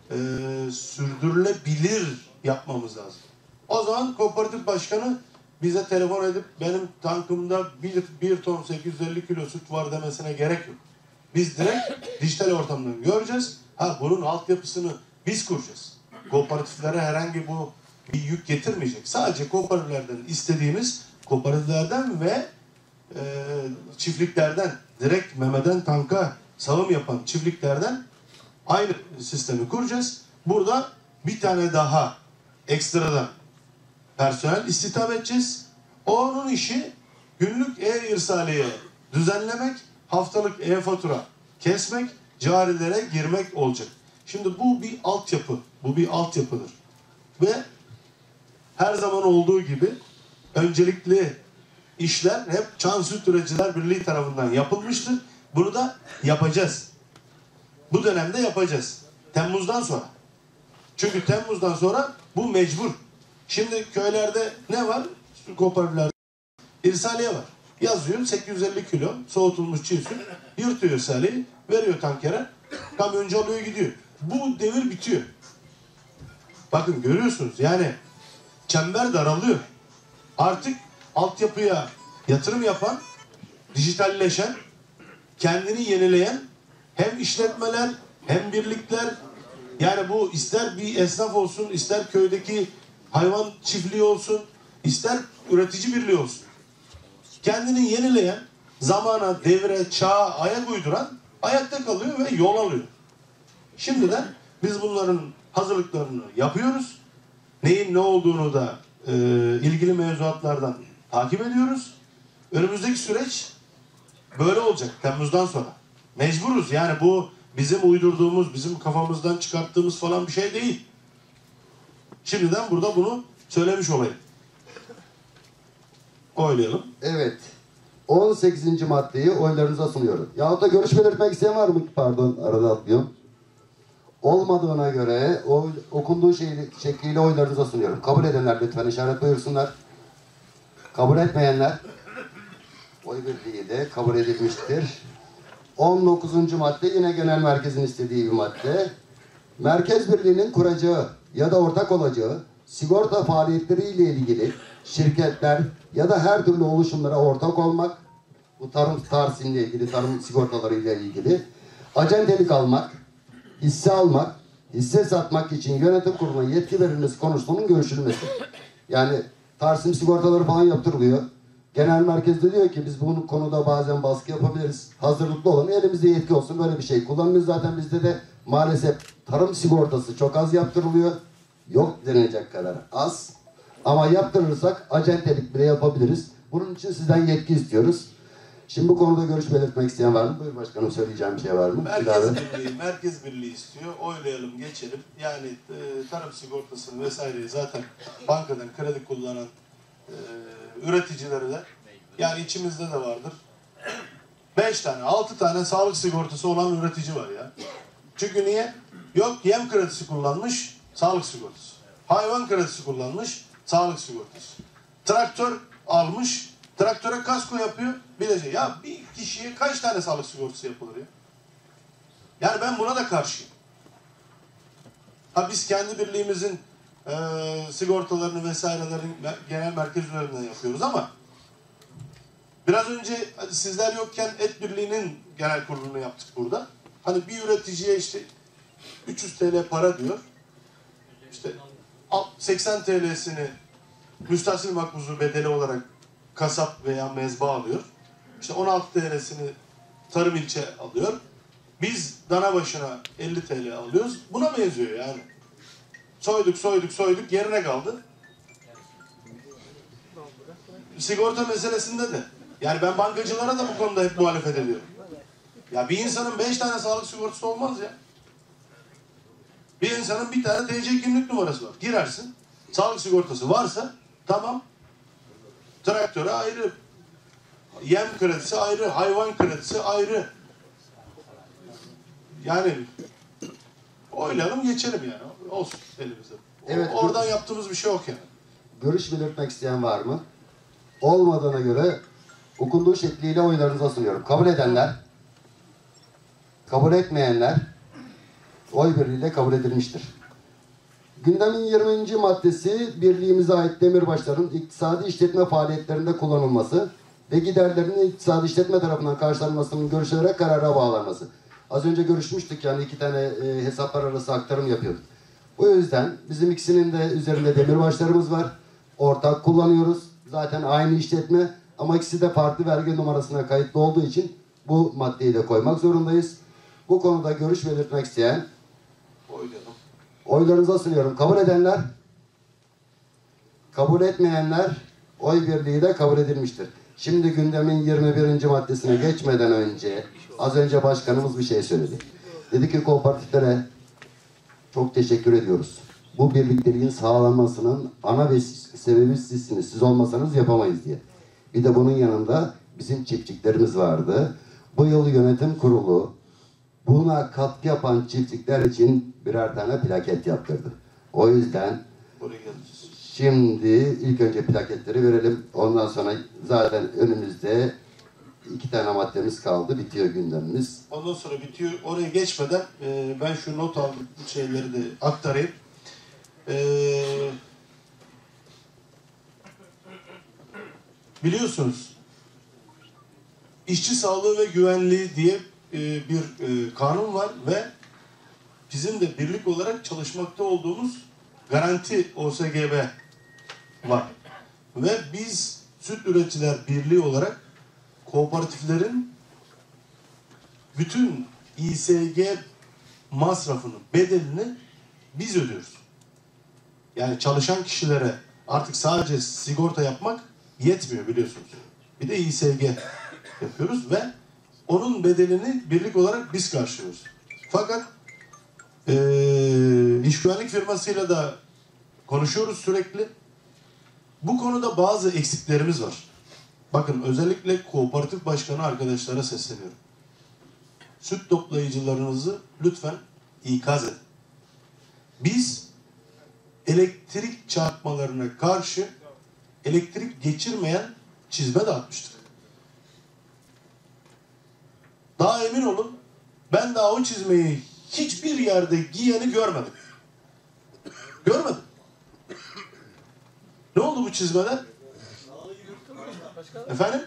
sürdürülebilir yapmamız lazım. O zaman kooperatif başkanı bize telefon edip benim tankımda 1 ton 850 kilo süt var demesine gerek yok. Biz direkt dijital ortamdan göreceğiz. Bunun altyapısını biz kuracağız. Kooperatiflere herhangi bu bir yük getirmeyecek. Sadece kooperatiflerden istediğimiz kooperatiflerden ve çiftliklerden direkt memeden tanka sağım yapan çiftliklerden aynı sistemi kuracağız. Burada bir tane daha ekstradan personel istihdam edeceğiz. Onun işi günlük e-irsaliye düzenlemek, haftalık e-fatura kesmek, carilere girmek olacak. Şimdi bu bir altyapı. Bu bir altyapıdır. Ve her zaman olduğu gibi öncelikli işler hep Çan Süt Üreticiler Birliği tarafından yapılmıştır. Bunu da yapacağız. Bu dönemde yapacağız. Temmuz'dan sonra. Çünkü Temmuz'dan sonra bu mecbur. Şimdi köylerde ne var? Kooperatiflerde irsaliye var. Yazıyor 850 kilo soğutulmuş çiğ süt. Yırtıyor irsaliyeyi, veriyor tankere. Kamyoncu alıyor gidiyor. Bu devir bitiyor. Bakın görüyorsunuz yani çember daralıyor. Artık altyapıya yatırım yapan, dijitalleşen, kendini yenileyen hem işletmeler hem birlikler, yani bu ister bir esnaf olsun, ister köydeki hayvan çiftliği olsun, ister üretici birliği olsun. Kendini yenileyen, zamana, devre, çağa ayak uyduran ayakta kalıyor ve yol alıyor. Şimdiden biz bunların hazırlıklarını yapıyoruz. Neyin ne olduğunu da ilgili mevzuatlardan takip ediyoruz. Önümüzdeki süreç böyle olacak Temmuz'dan sonra. Mecburuz yani bu bizim uydurduğumuz, bizim kafamızdan çıkarttığımız falan bir şey değil. Şimdiden burada bunu söylemiş olayım. Oylayalım. Evet. 18. maddeyi oylarınıza sunuyorum. Yahut da görüş belirtmek isteyen var mı? Pardon, arada atlıyorum. Olmadığına göre okunduğu şekliyle oylarınıza sunuyorum. Kabul edenler lütfen işaret buyursunlar. Kabul etmeyenler oy birliği de kabul edilmiştir. 19. madde yine genel merkezin istediği bir madde. Merkez birliğinin kuracağı ya da ortak olacağı sigorta faaliyetleriyle ilgili şirketler ya da her türlü oluşumlara ortak olmak, bu tarım tahsilinle ilgili, tarım sigortalarıyla ilgili acentelik almak, hisse almak, hisse satmak için yönetim kuruluna yetki verilmesi konusunun görüşülmesi. Yani tahsil sigortaları falan yaptırılıyor. Genel merkezde diyor ki biz bu konuda bazen baskı yapabiliriz. Hazırlıklı olun, elimizde yetki olsun, böyle bir şey kullanmıyoruz. Zaten bizde de maalesef tarım sigortası çok az yaptırılıyor. Yok denilecek kadar az. Ama yaptırırsak acentelik bile yapabiliriz. Bunun için sizden yetki istiyoruz. Şimdi bu konuda görüş belirtmek isteyen var mı? Buyur başkanım, söyleyeceğim bir şey var mı? Merkez Birliği istiyor. Oylayalım, geçelim. Yani tarım sigortasını vesaireyi zaten bankadan kredi kullanan üreticilere de, yani içimizde de vardır. 5 tane, 6 tane sağlık sigortası olan üretici var ya. Çünkü niye? Yok yem kredisi kullanmış, sağlık sigortası. Hayvan kredisi kullanmış, sağlık sigortası. Traktör almış, traktöre kasko yapıyor. Bir de ya bir kişiye kaç tane sağlık sigortası yapılır ya? Yani ben buna da karşıyım. Biz kendi birliğimizin sigortalarını vesairelerin genel merkez üzerinden yapıyoruz ama biraz önce sizler yokken Et Birliği'nin genel kurulunu yaptık burada. Hani bir üreticiye işte 300 TL para diyor. İşte 80 TL'sini müstahsil makbuzu bedeli olarak kasap veya mezba alıyor. İşte 16 TL'sini tarım ilçe alıyor. Biz dana başına 50 TL alıyoruz. Buna benziyor yani. Soyduk yerine kaldı. Sigorta meselesinde de. Yani ben bankacılara da bu konuda hep muhalefet ediyorum. Ya bir insanın 5 tane sağlık sigortası olmaz ya. Bir insanın bir tane TC kimlik numarası var. Girersin. Sağlık sigortası varsa tamam. Traktöre ayrı. Yem kredisi ayrı. Hayvan kredisi ayrı. Yani oylayalım geçelim yani. Olsun elimizde. Evet, Oradan yaptığımız bir şey yok yani. Görüş belirtmek isteyen var mı? Olmadığına göre okunduğu şekliyle oylarınıza sunuyorum. Kabul edenler, kabul etmeyenler oy birliğiyle kabul edilmiştir. Gündemin 20. maddesi birliğimize ait demirbaşların iktisadi işletme faaliyetlerinde kullanılması ve giderlerinin iktisadi işletme tarafından karşılanmasının görüşülerek karara bağlanması. Az önce görüşmüştük yani 2 tane hesaplar arası aktarım yapıyorduk. O yüzden bizim ikisinin de üzerinde demirbaşlarımız var. Ortak kullanıyoruz. Zaten aynı işletme ama ikisi de farklı vergi numarasına kayıtlı olduğu için bu maddeyi de koymak zorundayız. Bu konuda görüş belirtmek isteyen oylarınıza sunuyorum. Kabul edenler, kabul etmeyenler oy birliği de kabul edilmiştir. Şimdi gündemin 21. maddesine geçmeden önce az önce başkanımız bir şey söyledi. Dedi ki kooperatiflere çok teşekkür ediyoruz. Bu birlikteliğin sağlanmasının ana ve sebebi sizsiniz. Siz olmasanız yapamayız diye. Bir de bunun yanında bizim çiftçilerimiz vardı. Bu yıl yönetim kurulu buna katkı yapan çiftçiler için birer tane plaket yaptırdı. O yüzden şimdi ilk önce plaketleri verelim. Ondan sonra zaten önümüzde 2 tane maddemiz kaldı. Bitiyor gündemimiz. Ondan sonra bitiyor. Oraya geçmeden ben şu not aldım şeyleri de aktarayım. Biliyorsunuz işçi sağlığı ve güvenliği diye bir kanun var ve bizim de birlik olarak çalışmakta olduğumuz Garanti OSGB var. Ve biz Süt Üreticiler Birliği olarak kooperatiflerin bütün İSG masrafının bedelini biz ödüyoruz. Yani çalışan kişilere artık sadece sigorta yapmak yetmiyor biliyorsunuz. Bir de İSG yapıyoruz ve onun bedelini birlik olarak biz karşılıyoruz. Fakat iş güvenlik firmasıyla da konuşuyoruz sürekli. Bu konuda bazı eksiklerimiz var. Bakın özellikle kooperatif başkanı arkadaşlara sesleniyorum. Süt toplayıcılarınızı lütfen ikaz edin. Biz elektrik çarpmalarına karşı elektrik geçirmeyen çizme dağıtmıştık. Daha emin olun ben daha o çizmeyi hiçbir yerde giyeni görmedim. Görmedim. Ne oldu bu çizmeler? Efendim?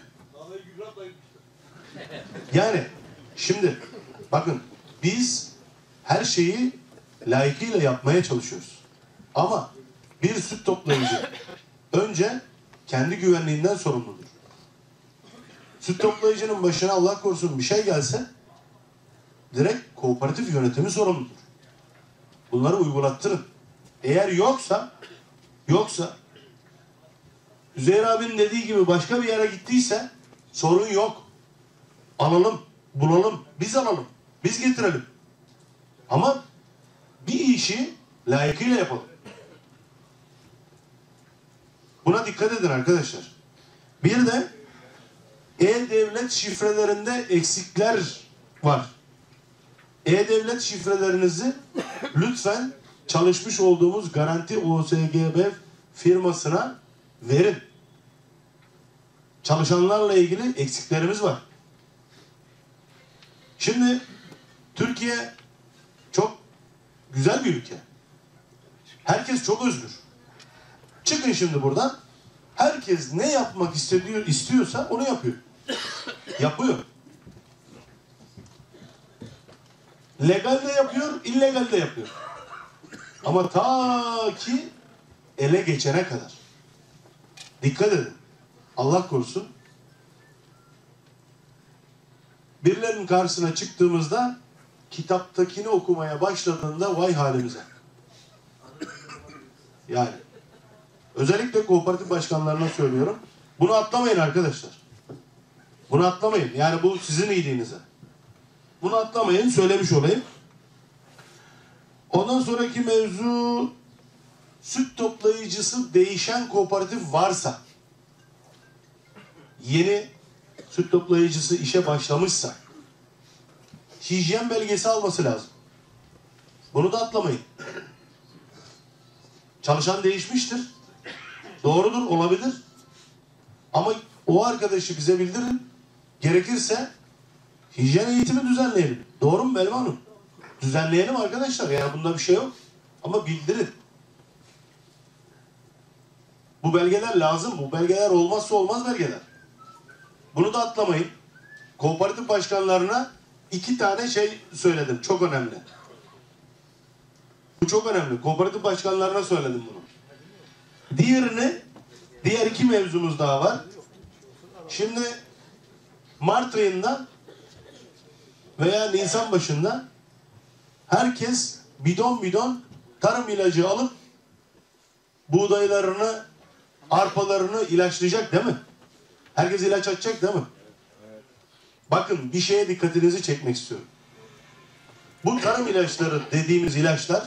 Yani şimdi bakın biz her şeyi layıkıyla yapmaya çalışıyoruz. Ama bir süt toplayıcı önce kendi güvenliğinden sorumludur. Süt toplayıcının başına Allah korusun bir şey gelse direkt kooperatif yönetimi sorumludur. Bunları uygulattırın. Eğer yoksa Üzeyir abinin dediği gibi başka bir yere gittiyse sorun yok. Alalım, bulalım, biz alalım, biz getirelim. Ama bir işi layıkıyla yapalım. Buna dikkat edin arkadaşlar. Bir de e-devlet şifrelerinde eksikler var. E-devlet şifrelerinizi lütfen çalışmış olduğumuz Garanti OSGB firmasına verin. Çalışanlarla ilgili eksiklerimiz var. Şimdi Türkiye çok güzel bir ülke. Herkes çok özgür. Çıkın şimdi buradan. Herkes ne yapmak istiyorsa onu yapıyor. Yapıyor. Legal de yapıyor, illegal de yapıyor. Ama ta ki ele geçene kadar. Dikkat edin. Allah korusun. Birilerinin karşısına çıktığımızda kitaptakini okumaya başladığında vay halimize. Yani özellikle kooperatif başkanlarına söylüyorum. Bunu atlamayın arkadaşlar. Bunu atlamayın. Yani bu sizin iyiliğinize. Bunu atlamayın. Söylemiş olayım. Ondan sonraki mevzu, süt toplayıcısı değişen kooperatif varsa, yeni süt toplayıcısı işe başlamışsa hijyen belgesi alması lazım. Bunu da atlamayın. Çalışan değişmiştir. Doğrudur, olabilir. Ama o arkadaşı bize bildirin. Gerekirse hijyen eğitimi düzenleyelim. Doğru mu Belma Hanım? Düzenleyelim arkadaşlar. Yani bunda bir şey yok. Ama bildirin. Bu belgeler lazım. Bu belgeler olmazsa olmaz belgeler. Bunu da atlamayın. Kooperatif başkanlarına 2 tane şey söyledim. Çok önemli. Bu çok önemli. Kooperatif başkanlarına söyledim bunu. Diğer 2 mevzumuz daha var. Şimdi Mart ayında veya Nisan başında herkes bidon bidon tarım ilacı alıp buğdaylarını, arpalarını ilaçlayacak değil mi? Herkes ilaç atacak değil mi? Bakın bir şeye dikkatinizi çekmek istiyorum. Bu tarım ilaçları dediğimiz ilaçlar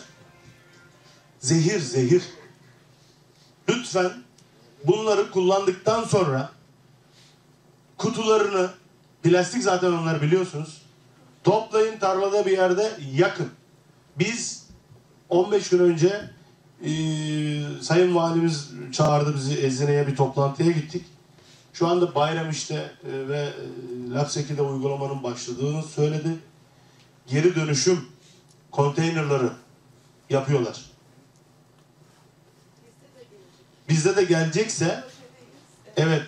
zehir. Lütfen bunları kullandıktan sonra kutularını, plastik zaten onları biliyorsunuz, toplayın, tarlada bir yerde yakın. Biz 15 gün önce Sayın Valimiz çağırdı bizi, Ezdine'ye bir toplantıya gittik. Şu anda Bayramiş'te ve Lapseki'de uygulamanın başladığını söyledi. Geri dönüşüm konteynerleri yapıyorlar. Bizde de gelecekse, evet.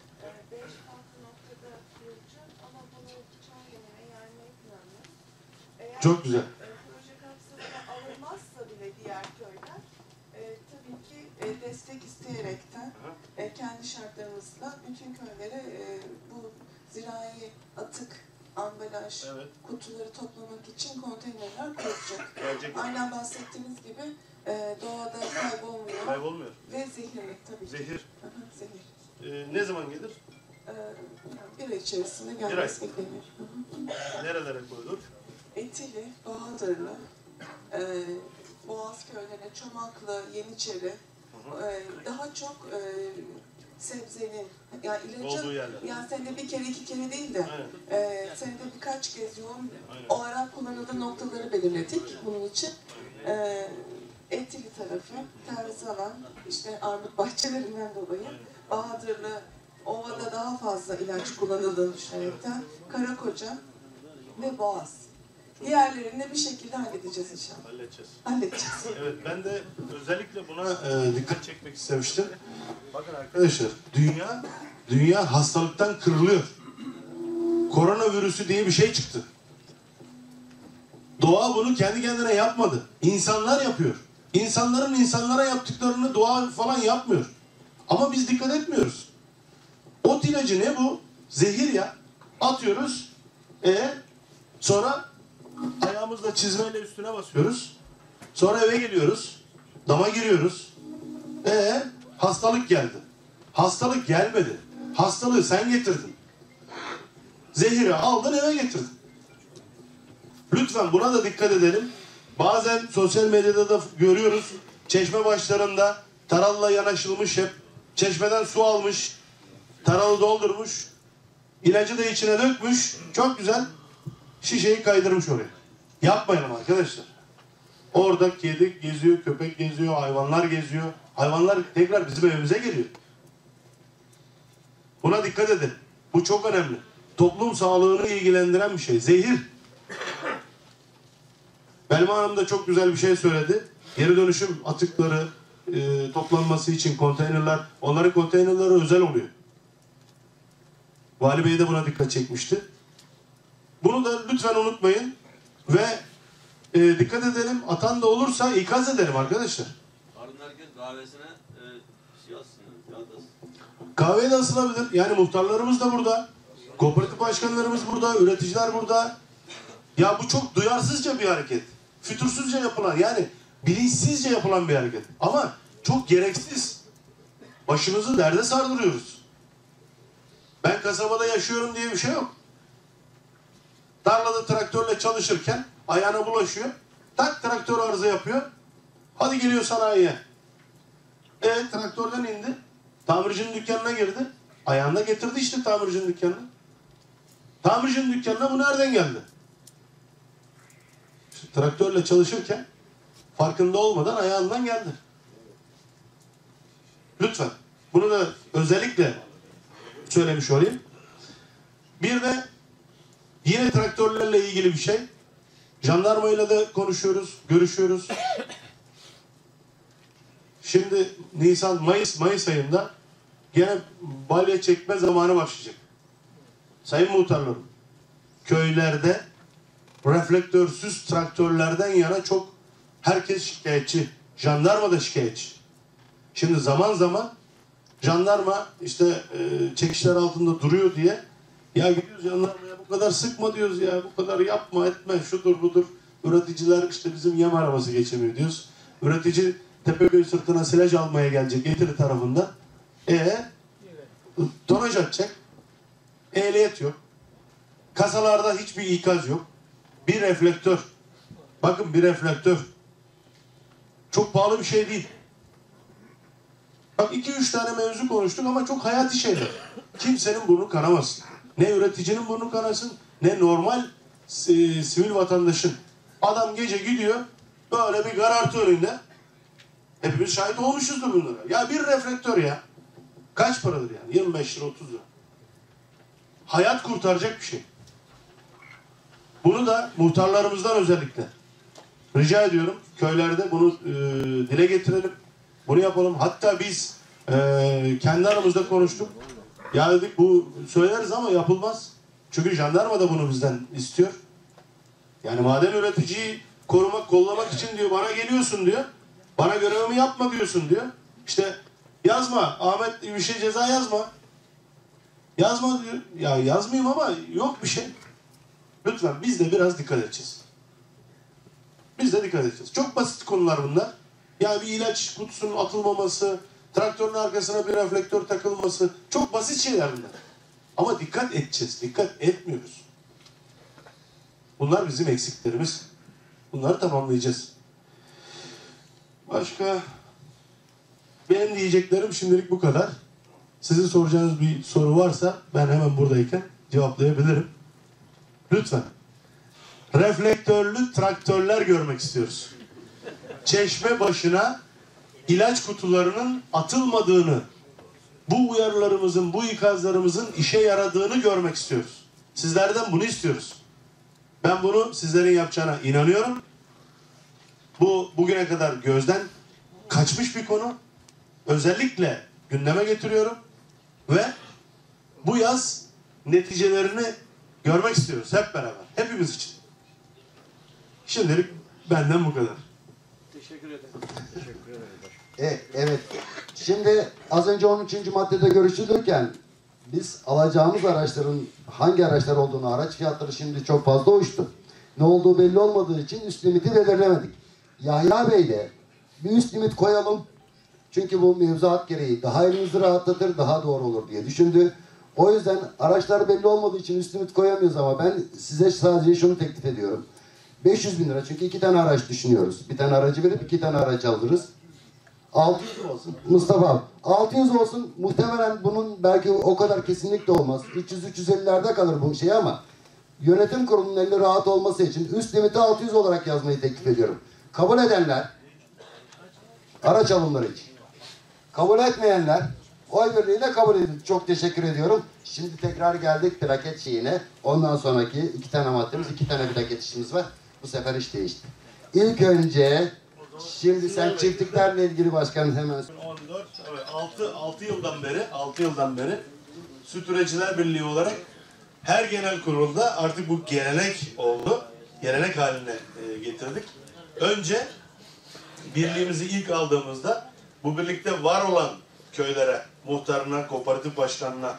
Çok güzel. Proje kapsamında alınmazsa bile diğer köyler tabii ki destek isteyerekten kendi şartlarımızla bütün köylere bu zirai atık, ambalaj, kutuları toplamak için konteynerler kurulacak. Aynen bahsettiğiniz gibi doğada kaybolmuyor. Ve zehirli tabii ki. Zehir. Ne zaman gelir? Bir ay içerisinde gelmesi bekleniyor. Nerelere koyulur? Etili, Bahadırlı, Boğaz köylerine, Çomaklı, Yeniçeri, daha çok sebzenin, yani ilacın, yani senede bir kere 2 kere değil de senede birkaç kez yoğun olarak kullanıldığı noktaları belirledik bunun için. Etili tarafı, Terzialan, işte armut bahçelerinden dolayı, Bahadırlı, Ova'da daha fazla ilaç kullanıldığını düşünerekten, Karakoca ve Boğaz. Diğerlerini bir şekilde halledeceğiz inşallah. Halledeceğiz. Evet, ben de özellikle buna dikkat çekmek istemiştim. Bakın arkadaşlar, dünya hastalıktan kırılıyor. Koronavirüsü diye bir şey çıktı. Doğa bunu kendi kendine yapmadı. İnsanlar yapıyor. İnsanların insanlara yaptıklarını doğa falan yapmıyor. Ama biz dikkat etmiyoruz. Ot ilacı ne bu? Zehir ya. Atıyoruz. Sonra ayağımızla çizmeyle üstüne basıyoruz. Sonra eve geliyoruz. Dama giriyoruz. Hastalık geldi. Hastalık gelmedi. Hastalığı sen getirdin. Zehiri aldın, eve getirdin. Lütfen buna da dikkat edelim. Bazen sosyal medyada da görüyoruz. Çeşme başlarında taralla yanaşılmış hep. Çeşmeden su almış. Taralı doldurmuş. İlacı da içine dökmüş. Çok güzel. Şişeyi kaydırmış oraya. Yapmayalım arkadaşlar. Orada kedi geziyor, köpek geziyor, hayvanlar geziyor. Hayvanlar tekrar bizim evimize geliyor. Buna dikkat edin. Bu çok önemli. Toplum sağlığını ilgilendiren bir şey. Zehir. Belma Hanım da çok güzel bir şey söyledi. Geri dönüşüm atıkları toplanması için konteynerler, onların konteynerleri özel oluyor. Vali Bey de buna dikkat çekmişti. Bunu da lütfen unutmayın ve dikkat edelim. Atan da olursa ikaz edelim arkadaşlar. Yarın herkes kahvesine şey alsın, kağıt alsın. Kahveye de asılabilir. Yani muhtarlarımız da burada. Kooperatif başkanlarımız burada. Üreticiler burada. Ya bu çok duyarsızca bir hareket. Fütursuzca yapılan, yani bilinçsizce yapılan bir hareket. Ama çok gereksiz. Başımızı derde sardırıyoruz. Ben kasabada yaşıyorum diye bir şey yok. Tarlada traktörle çalışırken ayağına bulaşıyor. Tak traktör arıza yapıyor. Hadi geliyor sanayiye. Traktörden indi. Tamircinin dükkanına girdi. Ayağında getirdi işte tamircinin dükkanına. Tamircinin dükkanına bu nereden geldi? İşte traktörle çalışırken farkında olmadan ayağından geldi. Lütfen. Bunu da özellikle söylemiş olayım. Bir de yine traktörlerle ilgili bir şey. Jandarmayla da konuşuyoruz, görüşüyoruz. Şimdi Mayıs ayında gene balya çekme zamanı başlayacak. Sayın muhtarlarım, köylerde reflektörsüz traktörlerden yana çok herkes şikayetçi. Jandarma da şikayetçi. Şimdi zaman zaman jandarma işte çekişler altında duruyor diye ya gidiyoruz jandarmaya bu kadar sıkma diyoruz ya, bu kadar yapma etme, şudur budur. Üreticiler işte bizim yem arabası geçemiyor diyoruz. Üretici Tepeköy sırtına silaj almaya gelecek Getiri tarafında. Tonaj atacak. Ehliyet yok. Kasalarda hiçbir ikaz yok. Bir reflektör. Bakın bir reflektör. Çok pahalı bir şey değil. Bak 2-3 tane mevzu konuştuk ama çok hayati şeyler. Kimsenin burnu kanamasın. Ne üreticinin burnu kanasın, ne normal sivil vatandaşın. Adam gece gidiyor, böyle bir garantı önünde. Hepimiz şahit olmuşuzdur bunlara. Ya bir reflektör ya. Kaç paradır yani? 25 lira, 30 lira. Hayat kurtaracak bir şey. Bunu da muhtarlarımızdan özellikle rica ediyorum. Köylerde bunu dile getirelim. Bunu yapalım. Hatta biz kendi aramızda konuştuk. Ya dedik bu söyleriz ama yapılmaz. Çünkü jandarma da bunu bizden istiyor. Yani maden üreticiyi korumak, kollamak için diyor bana geliyorsun diyor. Bana görevimi yapma diyorsun diyor. İşte yazma Ahmet bir şey ceza yazma. Yazma diyor. Ya yazmayayım ama yok bir şey. Lütfen biz de biraz dikkat edeceğiz. Biz de dikkat edeceğiz. Çok basit konular bunlar. Yani bir ilaç kutusunun atılmaması, traktörün arkasına bir reflektör takılması. Çok basit şeyler bunlar. Ama dikkat edeceğiz. Dikkat etmiyoruz. Bunlar bizim eksiklerimiz. Bunları tamamlayacağız. Başka benim diyeceklerim şimdilik bu kadar. Sizin soracağınız bir soru varsa ben hemen buradayken cevaplayabilirim. Lütfen. Reflektörlü traktörler görmek istiyoruz. Çeşme başına ilaç kutularının atılmadığını, bu uyarılarımızın, bu ikazlarımızın işe yaradığını görmek istiyoruz. Sizlerden bunu istiyoruz. Ben bunu sizlerin yapacağına inanıyorum. Bu bugüne kadar gözden kaçmış bir konu. Özellikle gündeme getiriyorum ve bu yaz neticelerini görmek istiyoruz hep beraber. Hepimiz için. Şimdilik benden bu kadar. Teşekkür ederim. Teşekkür ederim. Evet. Şimdi az önce 13. maddede görüşülürken biz alacağımız araçların hangi araçlar olduğunu, araç fiyatları şimdi çok fazla uçtu. Ne olduğu belli olmadığı için üst limiti belirlemedik. Yahya Bey de bir üst limit koyalım. Çünkü bu mevzuat gereği daha elimizi rahatlatır, daha doğru olur diye düşündü. O yüzden araçlar belli olmadığı için üst limit koyamıyoruz ama ben size sadece şunu teklif ediyorum. 500 bin lira çünkü 2 tane araç düşünüyoruz. Bir tane aracı verip 2 tane araç alırız. 600 olsun. Mustafa abi. 600 olsun. Muhtemelen bunun belki o kadar kesinlikle olmaz. 300-350'lerde kalır bu şey ama yönetim kurulunun eli rahat olması için üst limiti 600 olarak yazmayı teklif ediyorum. Kabul edenler araç alımları için. Kabul etmeyenler oy birliğiyle kabul edin. Çok teşekkür ediyorum. Şimdi tekrar geldik plaket şeyine. Ondan sonraki 2 tane maddemiz, 2 tane plaket işimiz var. Bu sefer iş değişti. İlk önce şimdi sen çiftliklerle ilgili başkanım hemen 14, evet, 6 yıldan beri Süt Üreticiler Birliği olarak her genel kurulda artık bu gelenek oldu. Gelenek haline getirdik. Önce birliğimizi ilk aldığımızda bu birlikte var olan köylere, muhtarına, kooperatif başkanına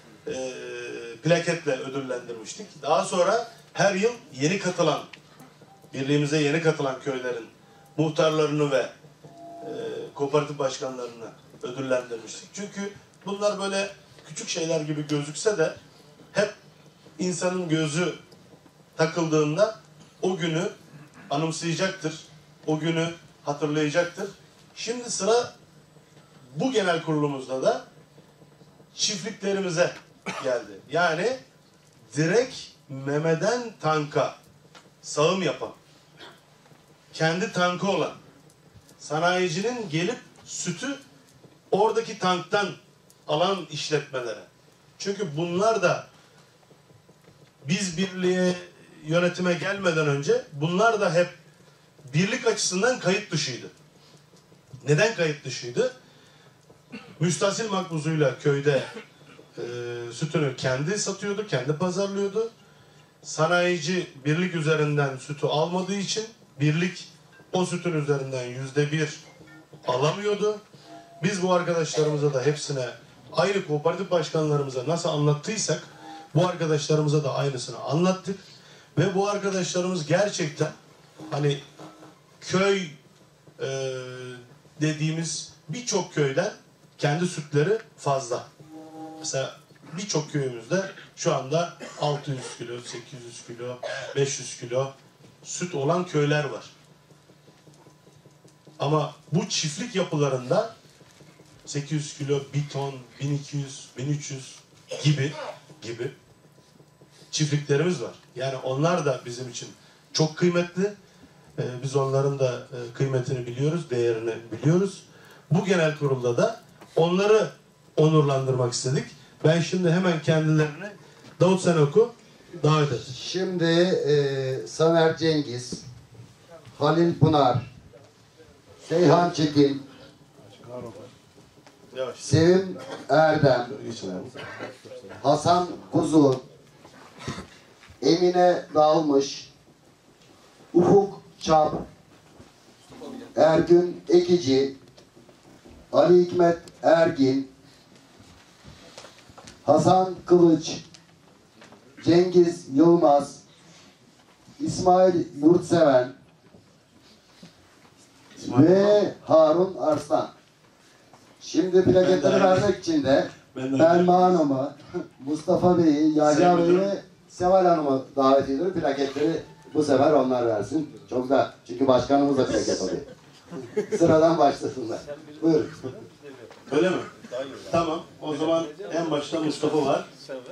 plaketle ödüllendirmiştik. Daha sonra her yıl yeni katılan, birliğimize yeni katılan köylerin muhtarlarını ve kooperatif başkanlarını ödüllendirmiştik. Çünkü bunlar böyle küçük şeyler gibi gözükse de hep insanın gözü takıldığında o günü anımsayacaktır. O günü hatırlayacaktır. Şimdi sıra bu genel kurulumuzda da çiftliklerimize geldi. Yani direkt memeden tanka sağım yapan, kendi tankı olan sanayicinin gelip sütü oradaki tanktan alan işletmelere. Çünkü bunlar da biz birliğe, yönetime gelmeden önce bunlar da hep birlik açısından kayıt dışıydı. Neden kayıt dışıydı? Müstahsil makbuzuyla köyde sütünü kendi satıyordu, kendi pazarlıyordu. Sanayici birlik üzerinden sütü almadığı için birlik o sütün üzerinden %1 alamıyordu. Biz bu arkadaşlarımıza da hepsine aynı kooperatif başkanlarımıza nasıl anlattıysak bu arkadaşlarımıza da aynısını anlattık. Ve bu arkadaşlarımız gerçekten hani köy dediğimiz birçok köyden kendi sütleri fazla. Mesela birçok köyümüzde şu anda 600 kilo, 800 kilo, 500 kilo süt olan köyler var. Ama bu çiftlik yapılarında 800 kilo, 1 ton, 1200, 1300 gibi çiftliklerimiz var. Yani onlar da bizim için çok kıymetli. Biz onların da kıymetini biliyoruz, değerini biliyoruz. Bu genel kurulda da onları onurlandırmak istedik. Ben şimdi hemen kendilerini Davut sen oku, davet et. Şimdi Saner Cengiz, Halil Pınar, Seyhan Çetin, Sevim Erdem, Hasan Kuzu, Emine Dalmış, Ufuk Çap, Ergün Ekici, Ali Hikmet Ergin, Hasan Kılıç, Cengiz Yılmaz, İsmail Yurtseven ve Harun Arslan. Şimdi plaketleri vermek için de Belma Hanım'ı, Mustafa Bey'i, Yahya Bey'i ve Seval Hanım'ı davet ediyorum. Plaketleri bu sefer onlar versin. Çok da çünkü başkanımız da plaket oluyor. Sıradan başlasınlar. Buyurun. Öyle mi? Tamam. O zaman en başta Mustafa var.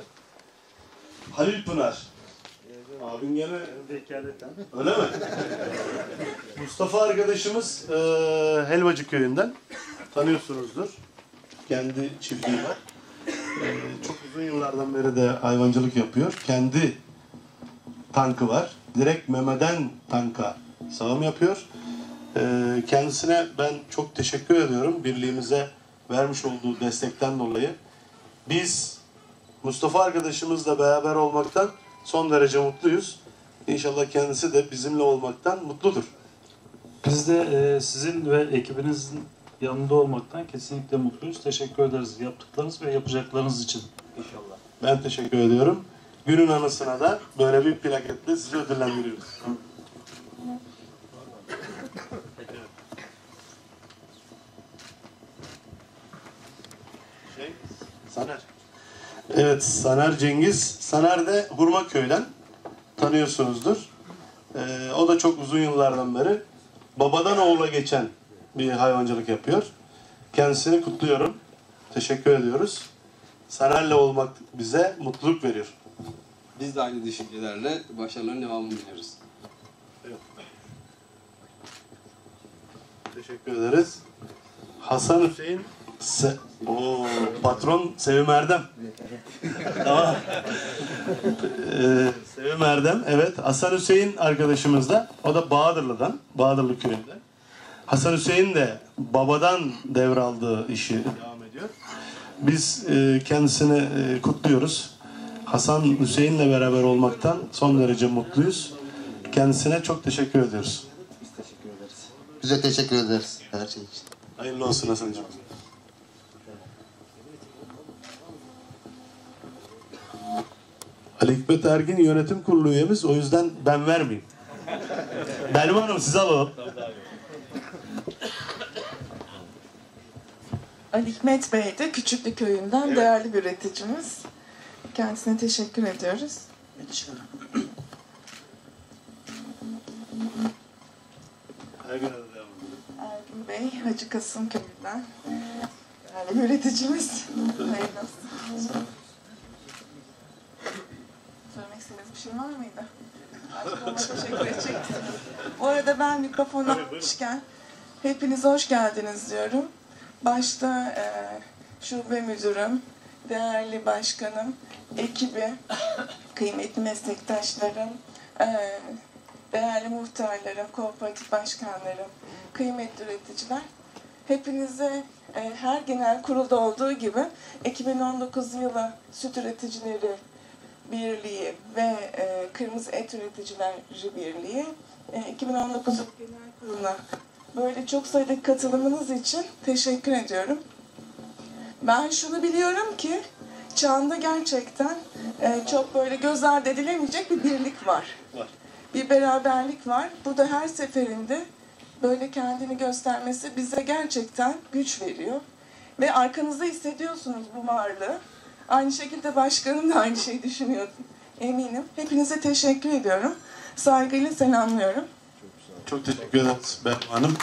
Halil Pınar. Abin gene öyle mi? Mustafa arkadaşımız Helvacı köyünden. Tanıyorsunuzdur. Kendi çiftliği var. Çok uzun yıllardan beri de hayvancılık yapıyor. Kendi tankı var. Direkt memeden tanka sağım yapıyor. Kendisine ben çok teşekkür ediyorum. Birliğimize vermiş olduğu destekten dolayı. Biz Mustafa arkadaşımızla beraber olmaktan son derece mutluyuz. İnşallah kendisi de bizimle olmaktan mutludur. Biz de sizin ve ekibinizin yanında olmaktan kesinlikle mutluyuz. Teşekkür ederiz yaptıklarınız ve yapacaklarınız için inşallah. Ben teşekkür ediyorum. Günün anısına da böyle bir plaketle sizi ödüllendiriyoruz. Saner. Evet, Saner Cengiz. Saner de Hurmaköy'den tanıyorsunuzdur. O da çok uzun yıllardan beri babadan oğula geçen bir hayvancılık yapıyor. Kendisini kutluyorum. Teşekkür ediyoruz. Saner'le olmak bize mutluluk veriyor. Biz de aynı düşüncelerle başarıların devamını diliyoruz. Evet. Teşekkür ederiz. Hasan Hüseyin patron Sevim Erdem. Tamam. Sevim Erdem, evet. Hasan Hüseyin arkadaşımız da, o da Bağdırlı'dan, Bağdırlı köyünde. Hasan Hüseyin de babadan devraldığı işi devam ediyor. Biz kendisini kutluyoruz. Hasan Hüseyin'le beraber olmaktan son derece mutluyuz. Kendisine çok teşekkür ediyoruz. Biz teşekkür ederiz. Biz de teşekkür ederiz her şey için. Hayırlı olsun Hasan'cığım. Ali Hikmet Ergin yönetim kurulu üyemiz. O yüzden ben vermeyeyim. Belma Hanım size alalım. Ali Hikmet Bey de Küçüklü Köyü'nden değerli bir üreticimiz. Kendisine teşekkür ediyoruz. Hacı Kasım köyünden. Yani üreticimiz. Hayırlı olsun. Söylemek istediğiniz bir şey var mıydı? Artık ona teşekkür edecektiniz. Bu arada ben mikrofonu almışken hepiniz hoş geldiniz diyorum. Başta şube müdürüm, değerli başkanım, ekibi, kıymetli meslektaşlarım, değerli muhtarlarım, kooperatif başkanlarım, kıymetli üreticiler. Hepinize her genel kurulda olduğu gibi 2019 yılı Süt Üreticileri Birliği ve Kırmızı Et Üreticileri Birliği 2019 genel kuruluna böyle çok sayıda katılımınız için teşekkür ediyorum. Ben şunu biliyorum ki Çan'da gerçekten çok böyle göz ardı edilemeyecek bir birlik var. Bir beraberlik var. Bu da her seferinde böyle kendini göstermesi bize gerçekten güç veriyor. Ve arkanızda hissediyorsunuz bu varlığı. Aynı şekilde başkanım da aynı şeyi düşünüyordu eminim. Hepinize teşekkür ediyorum. Saygıyla selamlıyorum. Çok teşekkür ederiz Berma Hanım.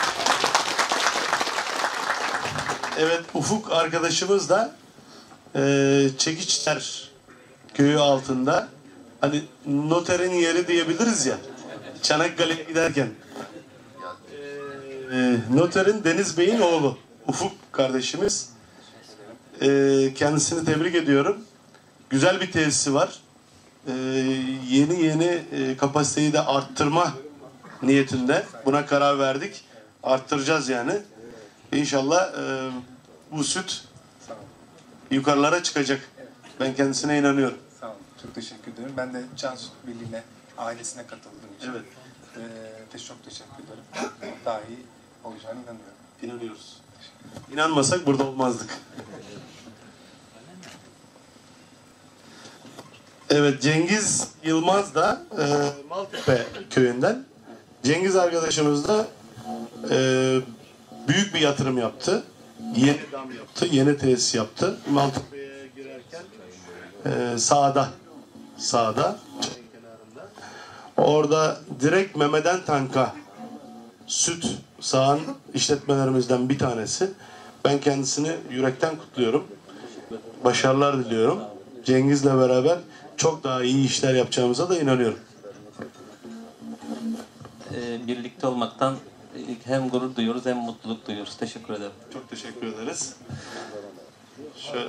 Evet, Ufuk arkadaşımız da Çekiçler köyü altında, hani noterin yeri diyebiliriz ya, Çanakkale'ye giderken. Noterin Deniz Bey'in oğlu Ufuk kardeşimiz. Kendisini tebrik ediyorum. Güzel bir tesisi var. Yeni kapasiteyi de arttırma niyetinde buna karar verdik. Arttıracağız yani. İnşallah bu süt yukarılara çıkacak. Ben kendisine inanıyorum. Sağ olun. Çok teşekkür ederim. Ben de Can Süt Birliği'ne, ailesine katıldığım için çok teşekkür ederim. Daha iyi olacağını inanıyorum. İnanıyoruz. İnanmasak burada olmazdık. Evet, Cengiz Yılmaz da Maltepe köyünden. Cengiz arkadaşımız da büyük bir yatırım yaptı. Yeni dam yaptı, yeni tesis yaptı. Maltepe'ye girerken sağda çayın kenarında. Orada direkt memeden tanka süt sağan işletmelerimizden bir tanesi. Ben kendisini yürekten kutluyorum. Başarılar diliyorum. Cengiz'le beraber çok daha iyi işler yapacağımıza da inanıyorum. Birlikte olmaktan hem gurur duyuyoruz hem mutluluk duyuyoruz. Teşekkür ederim. Çok teşekkür ederiz. Şöyle.